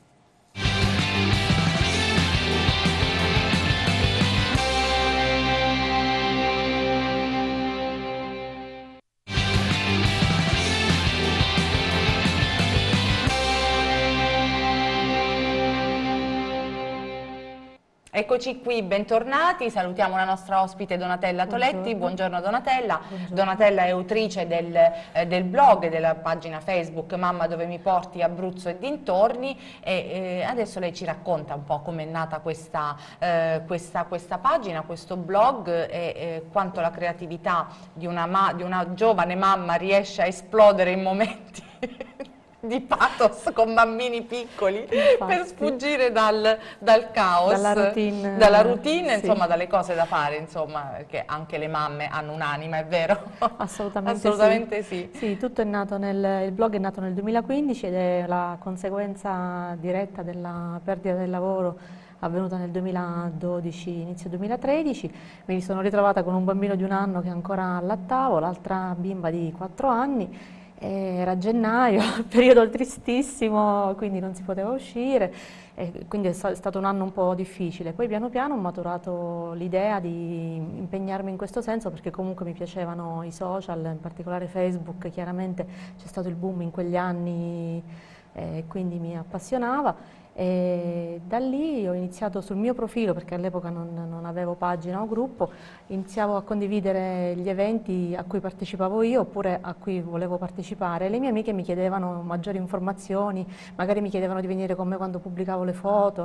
Eccoci qui, bentornati, salutiamo la nostra ospite Donatella Toletti. Buongiorno, buongiorno Donatella. Buongiorno. Donatella è autrice del, eh, del blog, della pagina Facebook Mamma dove mi porti, Abruzzo e dintorni, e eh, adesso lei ci racconta un po' com'è nata questa, eh, questa, questa pagina, questo blog, e eh, quanto la creatività di una, ma, di una giovane mamma riesce a esplodere in momenti di pathos con bambini piccoli. Infatti, per sfuggire dal, dal caos, dalla routine, dalla routine sì. Insomma, dalle cose da fare, insomma, perché anche le mamme hanno un'anima, è vero? Assolutamente, Assolutamente sì. sì. Sì, tutto è nato nel, il blog è nato nel duemilaquindici ed è la conseguenza diretta della perdita del lavoro avvenuta nel duemiladodici, inizio duemilatredici. Mi sono ritrovata con un bambino di un anno che ancora allattavo, l'altra bimba di quattro anni. Era gennaio, periodo tristissimo, quindi non si poteva uscire, e quindi è stato un anno un po' difficile. Poi piano piano ho maturato l'idea di impegnarmi in questo senso, perché comunque mi piacevano i social, in particolare Facebook. Chiaramente c'è stato il boom in quegli anni e eh, quindi mi appassionava. E da lì ho iniziato sul mio profilo, perché all'epoca non, non avevo pagina o gruppo, iniziavo a condividere gli eventi a cui partecipavo io oppure a cui volevo partecipare. Le mie amiche mi chiedevano maggiori informazioni, magari mi chiedevano di venire con me quando pubblicavo le foto,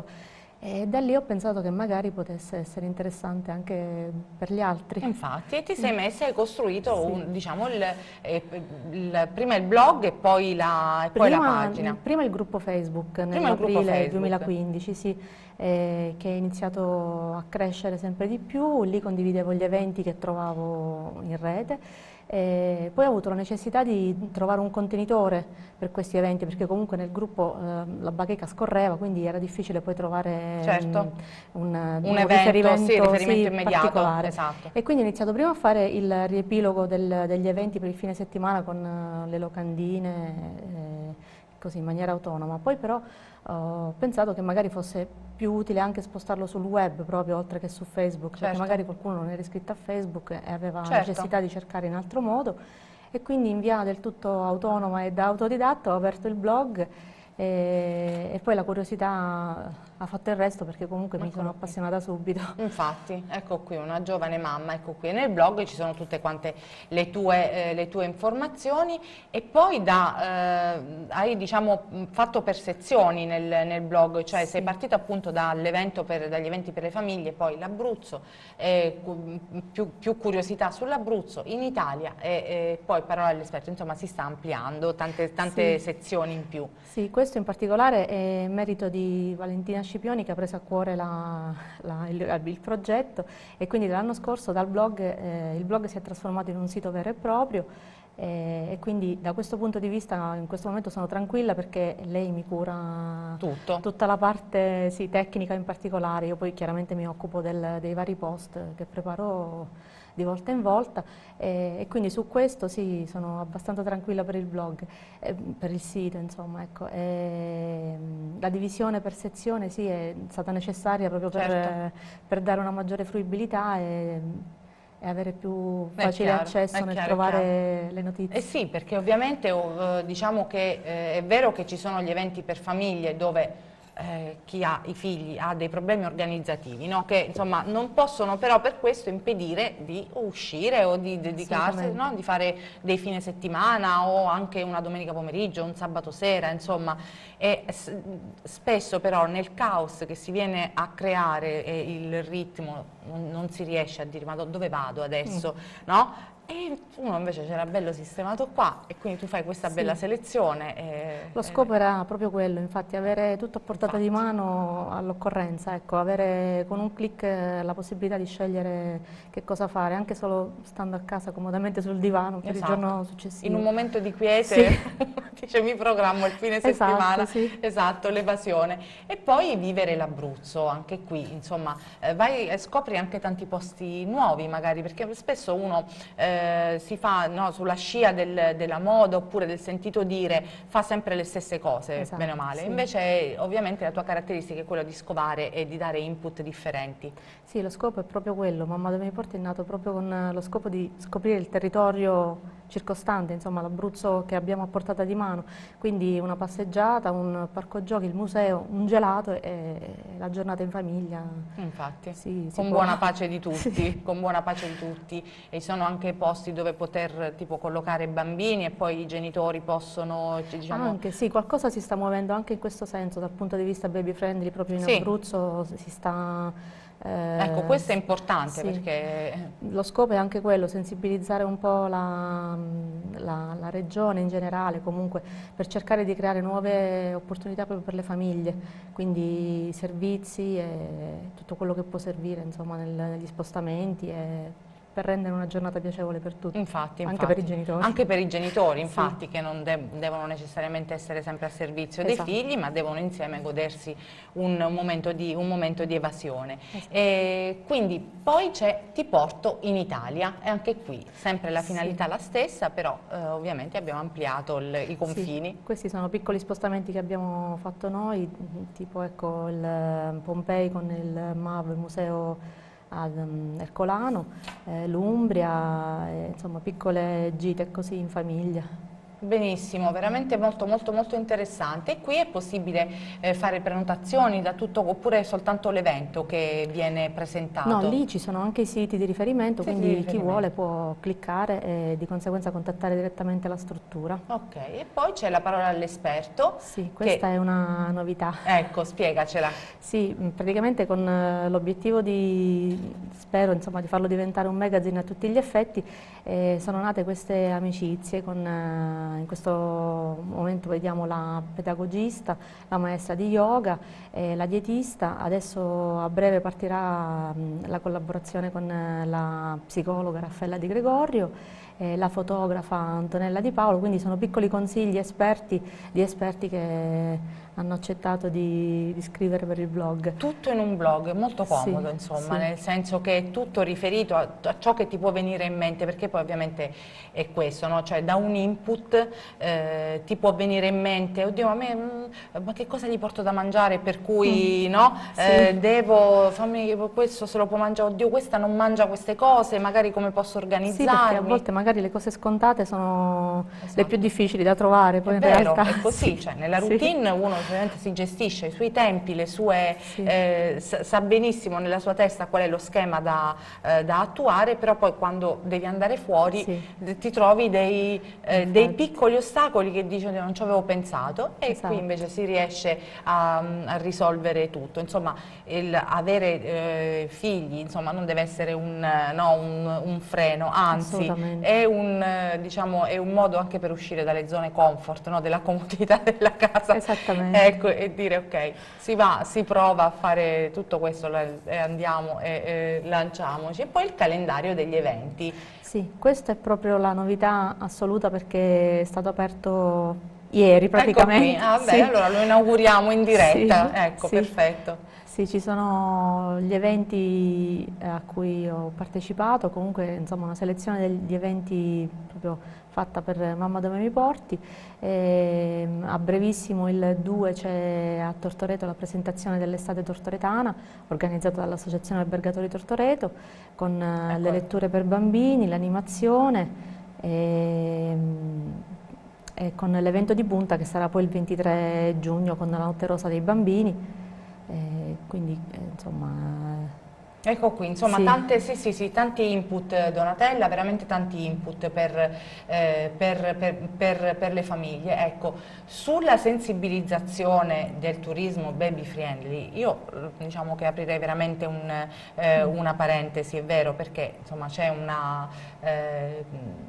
e da lì ho pensato che magari potesse essere interessante anche per gli altri. Infatti, e ti sei messa e hai costruito sì. un, diciamo, il, eh, il, prima il blog e poi la, e poi prima, la pagina. Prima il gruppo Facebook, nell'aprile duemilaquindici, sì, eh, che è iniziato a crescere sempre di più. Lì condividevo gli eventi che trovavo in rete. E poi ho avuto la necessità di trovare un contenitore per questi eventi, perché comunque nel gruppo eh, la bacheca scorreva, quindi era difficile poi trovare certo. un, un, un, un evento, riferimento, sì, riferimento sì, immediato. particolare. Esatto. E quindi ho iniziato prima a fare il riepilogo del, degli eventi per il fine settimana con uh, le locandine, eh, così in maniera autonoma. Poi però ho pensato che magari fosse più utile anche spostarlo sul web proprio, oltre che su Facebook, certo. Perché magari qualcuno non era iscritto a Facebook e aveva certo. necessità di cercare in altro modo, e quindi in via del tutto autonoma e da autodidatta ho aperto il blog E, e poi la curiosità ha fatto il resto, perché comunque mi sono appassionata subito. Infatti, ecco qui una giovane mamma, ecco qui nel blog ci sono tutte quante le tue, eh, le tue informazioni, e poi da, eh, hai diciamo fatto per sezioni nel, nel blog, cioè sì. sei partita appunto dall'evento per, dagli eventi per le famiglie, poi l'Abruzzo, eh, più, più curiosità sull'Abruzzo, in Italia e, e poi parola all'esperto, insomma si sta ampliando, tante, tante sì. sezioni in più. Sì, questo in particolare è merito di Valentina Scipioni, che ha preso a cuore la, la, il, il progetto, e quindi l'anno scorso dal blog, eh, il blog si è trasformato in un sito vero e proprio, eh, e quindi da questo punto di vista in questo momento sono tranquilla, perché lei mi cura Tutto. tutta la parte sì, tecnica in particolare. Io poi chiaramente mi occupo del, dei vari post che preparo di volta in volta, e, e quindi su questo sì, sono abbastanza tranquilla per il blog, eh, per il sito insomma, ecco. E, la divisione per sezione sì, è stata necessaria proprio per, certo. eh, per dare una maggiore fruibilità e, e avere più facile chiaro, accesso nel chiaro, trovare le notizie. Eh sì, perché ovviamente eh, diciamo che eh, è vero che ci sono gli eventi per famiglie dove Eh, chi ha i figli ha dei problemi organizzativi, no? Che insomma non possono però per questo impedire di uscire o di dedicarsi, no? Di fare dei fine settimana o anche una domenica pomeriggio, un sabato sera, insomma. E spesso però nel caos che si viene a creare e il ritmo non, non si riesce a dire ma dove vado adesso, mm. no? E uno invece c'era bello sistemato qua, e quindi tu fai questa sì. bella selezione. E, Lo scopo e... era proprio quello, infatti, avere tutto a portata infatti. di mano all'occorrenza, ecco, avere con un clic la possibilità di scegliere che cosa fare, anche solo stando a casa comodamente sul divano per esatto. il giorno successivo. In un momento di quiete, sì. dice mi programmo il fine esatto, settimana, sì. esatto, l'evasione. E poi vivere l'Abruzzo, anche qui, insomma, eh, vai e scopri anche tanti posti nuovi magari, perché spesso uno... Eh, si fa no, sulla scia del, della moda oppure del sentito dire, fa sempre le stesse cose, esatto, bene o male. Sì. Invece ovviamente la tua caratteristica è quella di scovare e di dare input differenti. Sì, lo scopo è proprio quello. Mamma Dove mi porti è nato proprio con lo scopo di scoprire il territorio circostante, insomma l'Abruzzo che abbiamo a portata di mano, quindi una passeggiata, un parco giochi, il museo, un gelato e la giornata in famiglia. Infatti, sì, con può... buona pace di tutti, sì. con buona pace di tutti. E ci sono anche posti dove poter tipo collocare i bambini e poi i genitori possono, diciamo... Anche sì, qualcosa si sta muovendo anche in questo senso, dal punto di vista baby friendly, proprio in sì. Abruzzo si sta... Eh, ecco, questo è importante sì. perché... Lo scopo è anche quello, sensibilizzare un po' la, la, la regione in generale, comunque, per cercare di creare nuove opportunità proprio per le famiglie, quindi servizi e tutto quello che può servire, insomma, nel, negli spostamenti e per rendere una giornata piacevole per tutti, infatti, anche infatti. per i genitori. Anche per i genitori, infatti, sì. che non de devono necessariamente essere sempre a servizio esatto. dei figli, ma devono insieme godersi un, un, momento, di, un momento di evasione. Esatto. E quindi poi c'è Ti porto in Italia, e anche qui sempre la finalità sì. la stessa, però eh, ovviamente abbiamo ampliato il, i confini. Sì. Questi sono piccoli spostamenti che abbiamo fatto noi, tipo ecco il Pompei con il M A V, il museo ad um, Ercolano, eh, l'Umbria, eh, insomma piccole gite così in famiglia. Benissimo, veramente molto molto molto interessante. E qui è possibile eh, fare prenotazioni da tutto oppure è soltanto l'evento che viene presentato? No, lì ci sono anche i siti di riferimento, siti quindi di riferimento. chi vuole può cliccare e di conseguenza contattare direttamente la struttura. Ok, e poi c'è la parola all'esperto. Sì, questa che... è una novità. Ecco, spiegacela. Sì, praticamente con l'obiettivo di, spero insomma, di farlo diventare un magazine a tutti gli effetti, eh, sono nate queste amicizie con... Eh, in questo momento vediamo la pedagogista, la maestra di yoga, eh, la dietista, adesso a breve partirà mh, la collaborazione con eh, la psicologa Raffaella Di Gregorio, eh, la fotografa Antonella Di Paolo, quindi sono piccoli consigli esperti, di esperti che hanno accettato di, di scrivere per il blog. Tutto in un blog, molto comodo, sì, insomma, sì. nel senso che è tutto riferito a, a ciò che ti può venire in mente, perché poi ovviamente è questo, no? Cioè da un input eh, ti può venire in mente, oddio, a me mm, ma che cosa gli porto da mangiare per cui, mm. no? Sì. Eh, devo, fammi, questo se lo può mangiare, oddio questa non mangia queste cose, magari come posso organizzarmi? Sì, perché a volte magari le cose scontate sono esatto. le più difficili da trovare, poi è in vero, realtà... è così, sì. cioè nella routine sì. Uno ovviamente si gestisce i suoi tempi, le sue, sì. eh, sa benissimo nella sua testa qual è lo schema da, eh, da attuare, però poi quando devi andare fuori sì. ti trovi dei, eh, dei piccoli ostacoli che dici non ci avevo pensato e esatto. qui invece si riesce a, a risolvere tutto. Insomma, il avere eh, figli insomma, non deve essere un, no, un, un freno, anzi è un, diciamo, è un modo anche per uscire dalle zone comfort, no? Della comodità della casa. Esattamente. Ecco, e dire ok, si va, si prova a fare tutto questo e andiamo e, e lanciamoci. E poi il calendario degli eventi. Sì, questa è proprio la novità assoluta perché è stato aperto ieri praticamente. Ecco qui, ah, beh, sì. allora lo inauguriamo in diretta, sì, ecco, sì. perfetto. Sì, ci sono gli eventi a cui ho partecipato, comunque insomma una selezione degli eventi proprio fatta per Mamma dove mi porti. E a brevissimo il due c'è a Tortoreto la presentazione dell'estate tortoretana organizzata dall'Associazione Albergatori Tortoreto con ecco. le letture per bambini, l'animazione e, e con l'evento di punta che sarà poi il ventitré giugno con la Notte Rosa dei bambini. Eh, quindi eh, insomma ecco qui, insomma, sì. Tante, sì, sì, sì, tanti input Donatella, veramente tanti input per, eh, per, per, per, per le famiglie. Ecco, sulla sensibilizzazione del turismo baby friendly, io diciamo che aprirei veramente un, eh, una parentesi, è vero, perché insomma c'è una... Eh,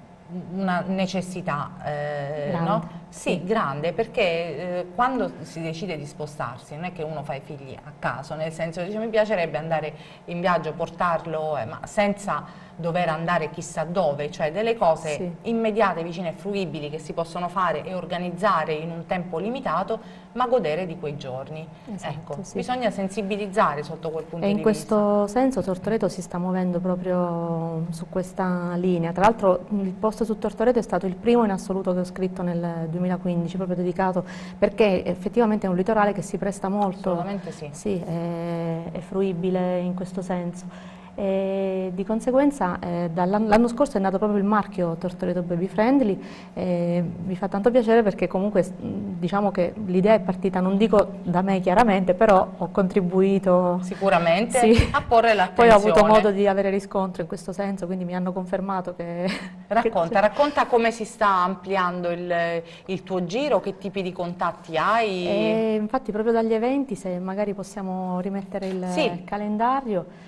una necessità, eh, no? Sì, sì, grande, perché eh, quando si decide di spostarsi non è che uno fa i figli a caso, nel senso dice mi piacerebbe andare in viaggio, portarlo, eh, ma senza dover andare chissà dove, cioè delle cose sì. immediate, vicine e fruibili che si possono fare e organizzare in un tempo limitato, ma godere di quei giorni. Esatto, ecco, sì. bisogna sensibilizzare sotto quel punto e di vista. E in questo senso Tortoreto si sta muovendo proprio su questa linea. Tra l'altro il post su Tortoreto è stato il primo in assoluto che ho scritto nel duemilaquindici, proprio dedicato, perché effettivamente è un litorale che si presta molto. Assolutamente sì. Sì, è, è fruibile in questo senso. E di conseguenza eh, l'anno scorso è nato proprio il marchio Tortoreto Baby Friendly e mi fa tanto piacere perché comunque diciamo che l'idea è partita, non dico da me chiaramente, però ho contribuito sicuramente sì. a porre l'attenzione. Poi ho avuto modo di avere riscontro in questo senso, quindi mi hanno confermato che... Racconta, che racconta come si sta ampliando il, il tuo giro, che tipi di contatti hai? E infatti proprio dagli eventi, se magari possiamo rimettere il sì. calendario,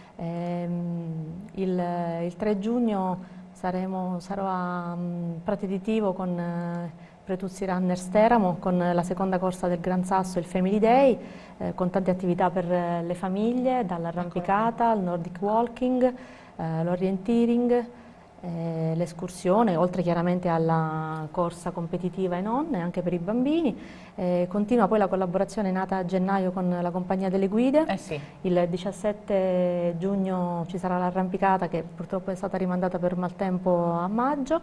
ehm, il, il tre giugno saremo, sarò a um, Prati di Tivo con eh, Pretuzzi Runners Teramo, con la seconda corsa del Gran Sasso e il Family Day, eh, con tante attività per eh, le famiglie, dall'arrampicata al Nordic Walking, eh, l'orienteering, Eh, l'escursione, oltre chiaramente alla corsa competitiva e non, anche per i bambini. Eh, continua poi la collaborazione nata a gennaio con la Compagnia delle Guide. Eh sì. Il diciassette giugno ci sarà l'arrampicata che purtroppo è stata rimandata per maltempo a maggio.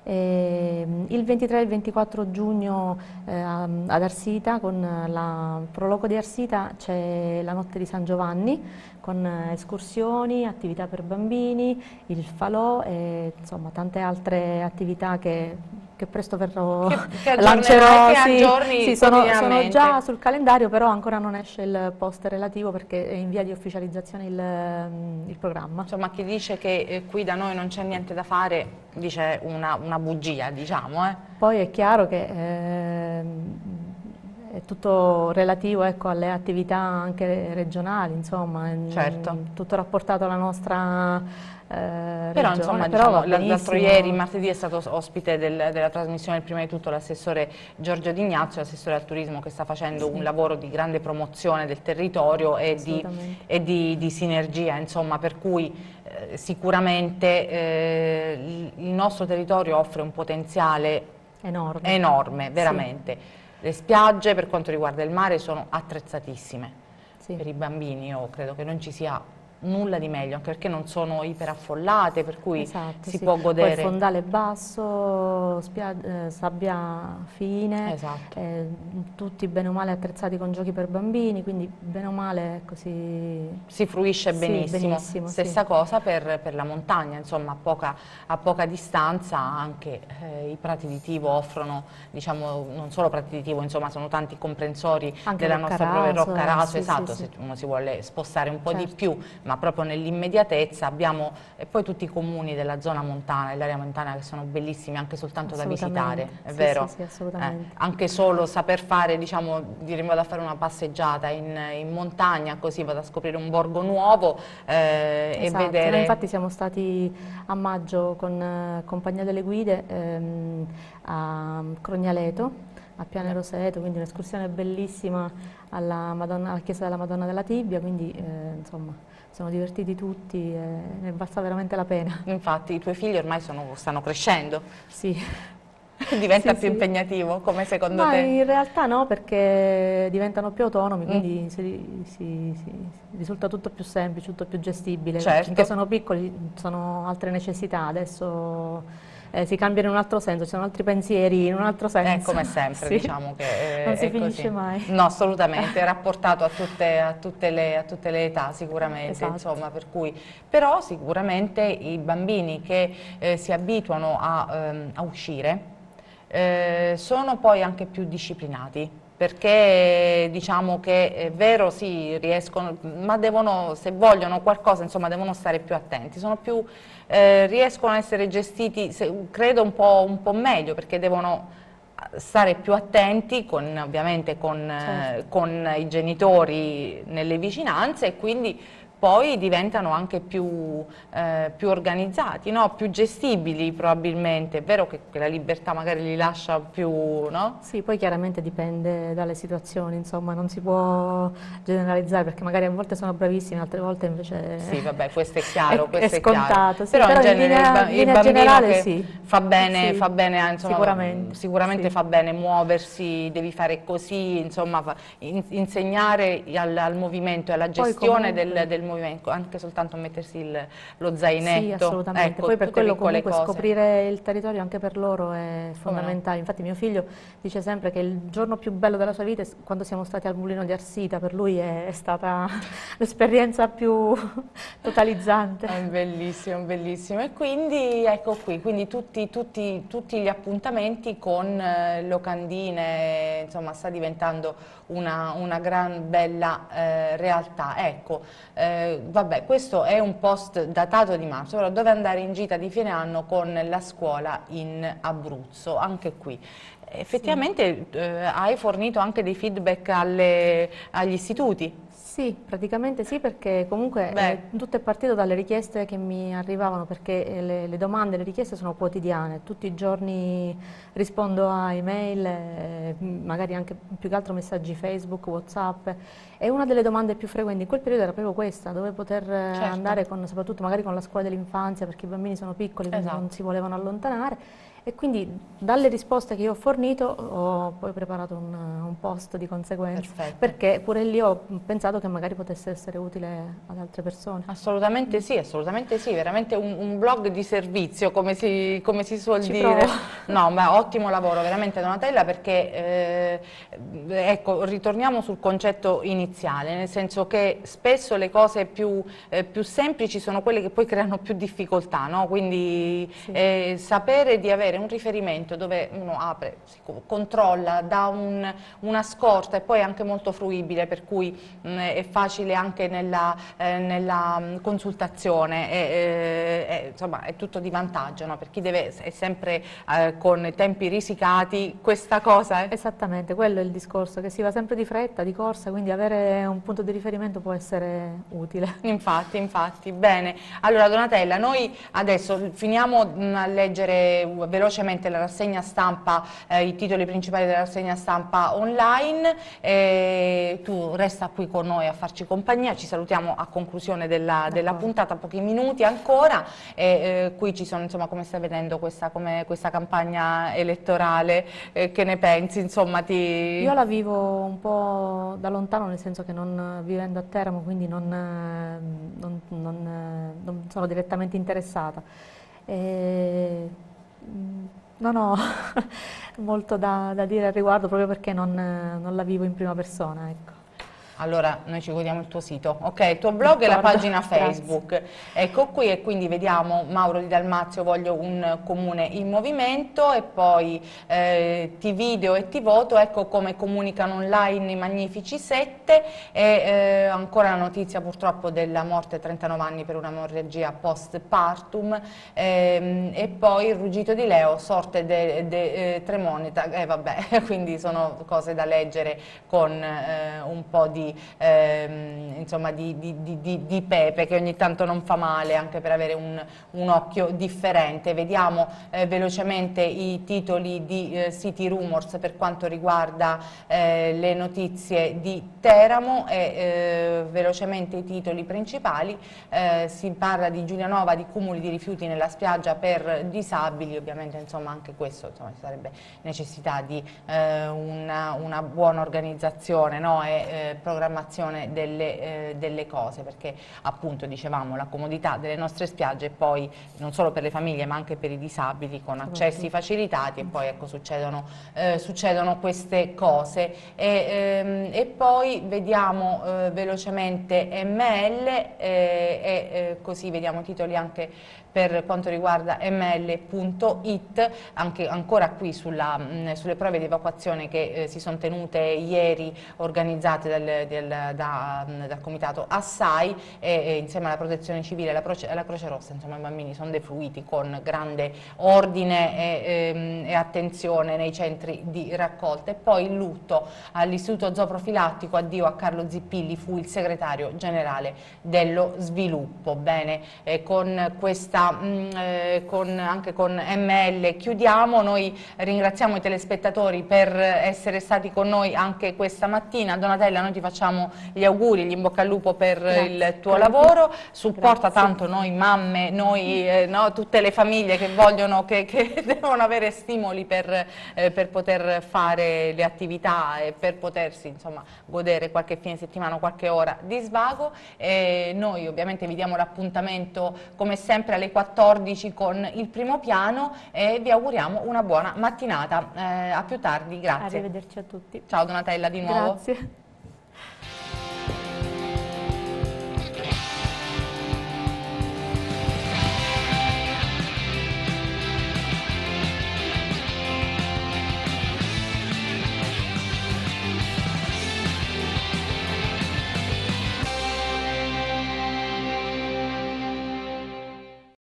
Eh, il ventitré e il ventiquattro giugno eh, ad Arsita, con la Proloco di Arsita, c'è la Notte di San Giovanni con escursioni, attività per bambini, il falò e insomma tante altre attività che, che presto verrò che, che lancerò. Che sì, aggiorni sì, sono, sono già sul calendario, però ancora non esce il post relativo perché è in via di ufficializzazione il, il programma. Insomma, chi dice che eh, qui da noi non c'è niente da fare dice una, una bugia, diciamo. Eh. Poi è chiaro che eh, è tutto relativo, ecco, alle attività anche regionali, insomma, certo. tutto rapportato alla nostra eh, però, regione. Insomma, però diciamo, l'altro ieri, martedì, è stato ospite del, della trasmissione prima di tutto l'assessore Giorgio D'Ignazio, l'assessore al turismo, che sta facendo sì. un lavoro di grande promozione del territorio e, di, e di, di sinergia, insomma, per cui eh, sicuramente eh, il nostro territorio offre un potenziale enorme, enorme veramente. Sì. Le spiagge per quanto riguarda il mare sono attrezzatissime sì. per i bambini, io credo che non ci sia nulla di meglio, anche perché non sono iperaffollate, per cui Esatto, si sì. può godere. Poi il fondale basso, eh, sabbia fine, Esatto. eh, tutti bene o male attrezzati con giochi per bambini, quindi bene o male così si fruisce sì, benissimo. benissimo, Stessa sì. cosa per, per la montagna, insomma a poca, a poca distanza anche eh, i prati di Tivo offrono, diciamo, non solo prati di Tivo, insomma sono tanti comprensori Anche della nostra propria Roccaraso, Roccaraso, sì, esatto, sì, se sì. uno si vuole spostare un po' Certo. di più, ma proprio nell'immediatezza abbiamo e poi tutti i comuni della zona montana, dell'area montana che sono bellissimi anche soltanto da visitare, è Sì, vero? sì, sì, Eh, assolutamente. anche solo saper fare, diciamo, dire vado a fare una passeggiata in, in montagna, così vado a scoprire un borgo nuovo eh, e Esatto, vedere... noi infatti siamo stati a maggio con eh, Compagnia delle Guide ehm, a Crognaleto, a Piane Roseto, quindi un'escursione bellissima alla, Madonna, alla chiesa della Madonna della Tibbia, quindi eh, insomma sono divertiti tutti e ne basta veramente la pena. Infatti i tuoi figli ormai sono, stanno crescendo, Sì. diventa Sì, più sì. impegnativo come secondo Ma te? in realtà no, perché diventano più autonomi, Mm. quindi si, si- si- risulta tutto più semplice, tutto più gestibile. Certo. Finché sono piccoli sono altre necessità, adesso eh, si cambiano in un altro senso, ci sono altri pensieri in un altro È senso. come sempre, Sì. diciamo che è, Non si è finisce così. mai. No, assolutamente, è rapportato a tutte, a tutte le, a tutte le età sicuramente, Esatto. insomma, per cui, però sicuramente i bambini che eh, si abituano a, ehm, a uscire eh, sono poi anche più disciplinati. Perché diciamo che è vero, sì, riescono, ma devono, se vogliono qualcosa, insomma, devono stare più attenti, sono più, eh, riescono a essere gestiti, se, credo, un po', un po' meglio, perché devono stare più attenti, con, ovviamente con, Certo. eh, con i genitori nelle vicinanze e quindi poi diventano anche più, eh, più organizzati, no? Più gestibili probabilmente. È vero che, che la libertà magari li lascia più, no? Sì, poi chiaramente dipende dalle situazioni, insomma, non si può generalizzare perché magari a volte sono bravissimi, altre volte invece Sì, vabbè, questo è chiaro, è, questo è è chiaro. scontato, sì, Però, però in in genere linea, il, ba- in il linea bambino generale che sì. fa bene, Sì, fa bene, insomma, sicuramente, sicuramente sì. fa bene muoversi, devi fare così, insomma, fa- in- insegnare al, al movimento e alla Poi gestione del, comunque del movimento, anche soltanto mettersi il- lo sì, zainetto, assolutamente. ecco, Poi per tutte quello piccole comunque cose. scoprire il territorio anche per loro è Come no? fondamentale. Infatti mio figlio dice sempre che il giorno più bello della sua vita è quando siamo stati al Mulino di Arsita, per lui è, è stata l'esperienza più totalizzante. È bellissimo, bellissimo. E quindi ecco qui, quindi tutti, tutti, tutti gli appuntamenti con eh, locandine, insomma sta diventando una, una gran bella eh, realtà. Ecco, eh, vabbè, questo è un post datato di marzo, però dove andare in gita di fine anno con la scuola in Abruzzo, anche qui. Effettivamente eh, hai fornito anche dei feedback alle- agli istituti? Sì, praticamente sì, perché comunque Beh. eh, tutto è partito dalle richieste che mi arrivavano, perché eh, le, le domande, le richieste sono quotidiane, tutti i giorni rispondo a email, eh, magari anche più che altro messaggi Facebook, WhatsApp, e una delle domande più frequenti in quel periodo era proprio questa, dove poter eh, Certo. andare con, soprattutto magari con la scuola dell'infanzia, perché i bambini sono piccoli, quindi Esatto. non si volevano allontanare. E quindi dalle risposte che io ho fornito ho poi preparato un, un post di conseguenza, Perfetto. perché pure lì ho pensato che magari potesse essere utile ad altre persone. Assolutamente sì, assolutamente sì, veramente un, un blog di servizio, come si, come si suol Ci dire. provo. No, ma ottimo lavoro veramente Donatella, perché eh, ecco, ritorniamo sul concetto iniziale, nel senso che spesso le cose più, eh, più semplici sono quelle che poi creano più difficoltà, no? Quindi Sì. eh, sapere di avere un riferimento dove uno apre, si co- controlla, dà un- una scorta e poi anche molto fruibile, per cui mh, è facile anche nella, eh, nella mh, consultazione, e, eh, è, insomma è tutto di vantaggio, no? Per chi deve, è sempre eh, con tempi risicati, questa cosa è... Esattamente, quello è il discorso, che si va sempre di fretta, di corsa, quindi avere un punto di riferimento può essere utile. Infatti, infatti, bene. Allora Donatella, noi adesso finiamo mh, a leggere velocemente la rassegna stampa, eh, i titoli principali della rassegna stampa online. Eh, tu resta qui con noi a farci compagnia, ci salutiamo a conclusione della, della puntata, pochi minuti ancora, e eh, qui ci sono, insomma, come stai vedendo questa, come, questa campagna elettorale, eh, che ne pensi? Insomma, ti... Io la vivo un po' da lontano, nel senso che non vivendo a Teramo, quindi non, non, non, non sono direttamente interessata. E non ho molto da, da dire al riguardo, proprio perché non, non la vivo in prima persona, ecco. Allora, noi ci godiamo il tuo sito, ok? Il tuo blog e la pagina Facebook. Grazie. Ecco qui, e quindi vediamo Mauro Di Dalmazio, voglio un comune in movimento, e poi eh, ti video e ti voto, ecco come comunicano online i Magnifici Sette, e eh, ancora la notizia purtroppo della morte a trentanove anni per un'emorragia postpartum, ehm, e poi il ruggito di Leo, sorte de, de, eh, Tremoneta, e eh, vabbè, quindi sono cose da leggere con eh, un po' di Ehm, insomma di, di, di, di, di pepe, che ogni tanto non fa male, anche per avere un, un occhio differente. Vediamo eh, velocemente i titoli di eh, City Rumors per quanto riguarda eh, le notizie di Teramo, e eh, velocemente i titoli principali. Eh, si parla di Giulianova, di cumuli di rifiuti nella spiaggia per disabili, ovviamente insomma anche questo, insomma, ci sarebbe necessità di eh, una, una buona organizzazione, no? e eh, programmazione delle, eh, delle cose, perché appunto dicevamo la comodità delle nostre spiagge, e poi non solo per le famiglie ma anche per i disabili con accessi facilitati, e poi ecco succedono, eh, succedono queste cose. E, ehm, e poi vediamo eh, velocemente M L, eh, e eh, così vediamo titoli anche per quanto riguarda M L punto it, anche ancora qui sulla, mh, sulle prove di evacuazione che eh, si sono tenute ieri, organizzate dal, del, da, dal comitato Assai, e, e insieme alla Protezione Civile e alla Croce, alla Croce Rossa. Insomma, i bambini sono defluiti con grande ordine e, e, e attenzione nei centri di raccolta. E poi il lutto all'Istituto Zooprofilattico, addio a Carlo Zippilli, fu il segretario generale dello sviluppo. Bene, eh, con questa Mh, eh, con, anche con M L chiudiamo. Noi ringraziamo i telespettatori per essere stati con noi anche questa mattina. Donatella, noi ti facciamo gli auguri, gli in bocca al lupo per Grazie. il tuo Grazie. lavoro, supporta Grazie. tanto noi mamme, noi, eh, no, tutte le famiglie che vogliono, che, che devono avere stimoli per, eh, per poter fare le attività e per potersi insomma godere qualche fine settimana, qualche ora di svago. E noi ovviamente vi diamo l'appuntamento come sempre alle quattordici con il Primo Piano, e vi auguriamo una buona mattinata. Eh, a più tardi, grazie. Arrivederci a tutti. Ciao Donatella di nuovo. Grazie.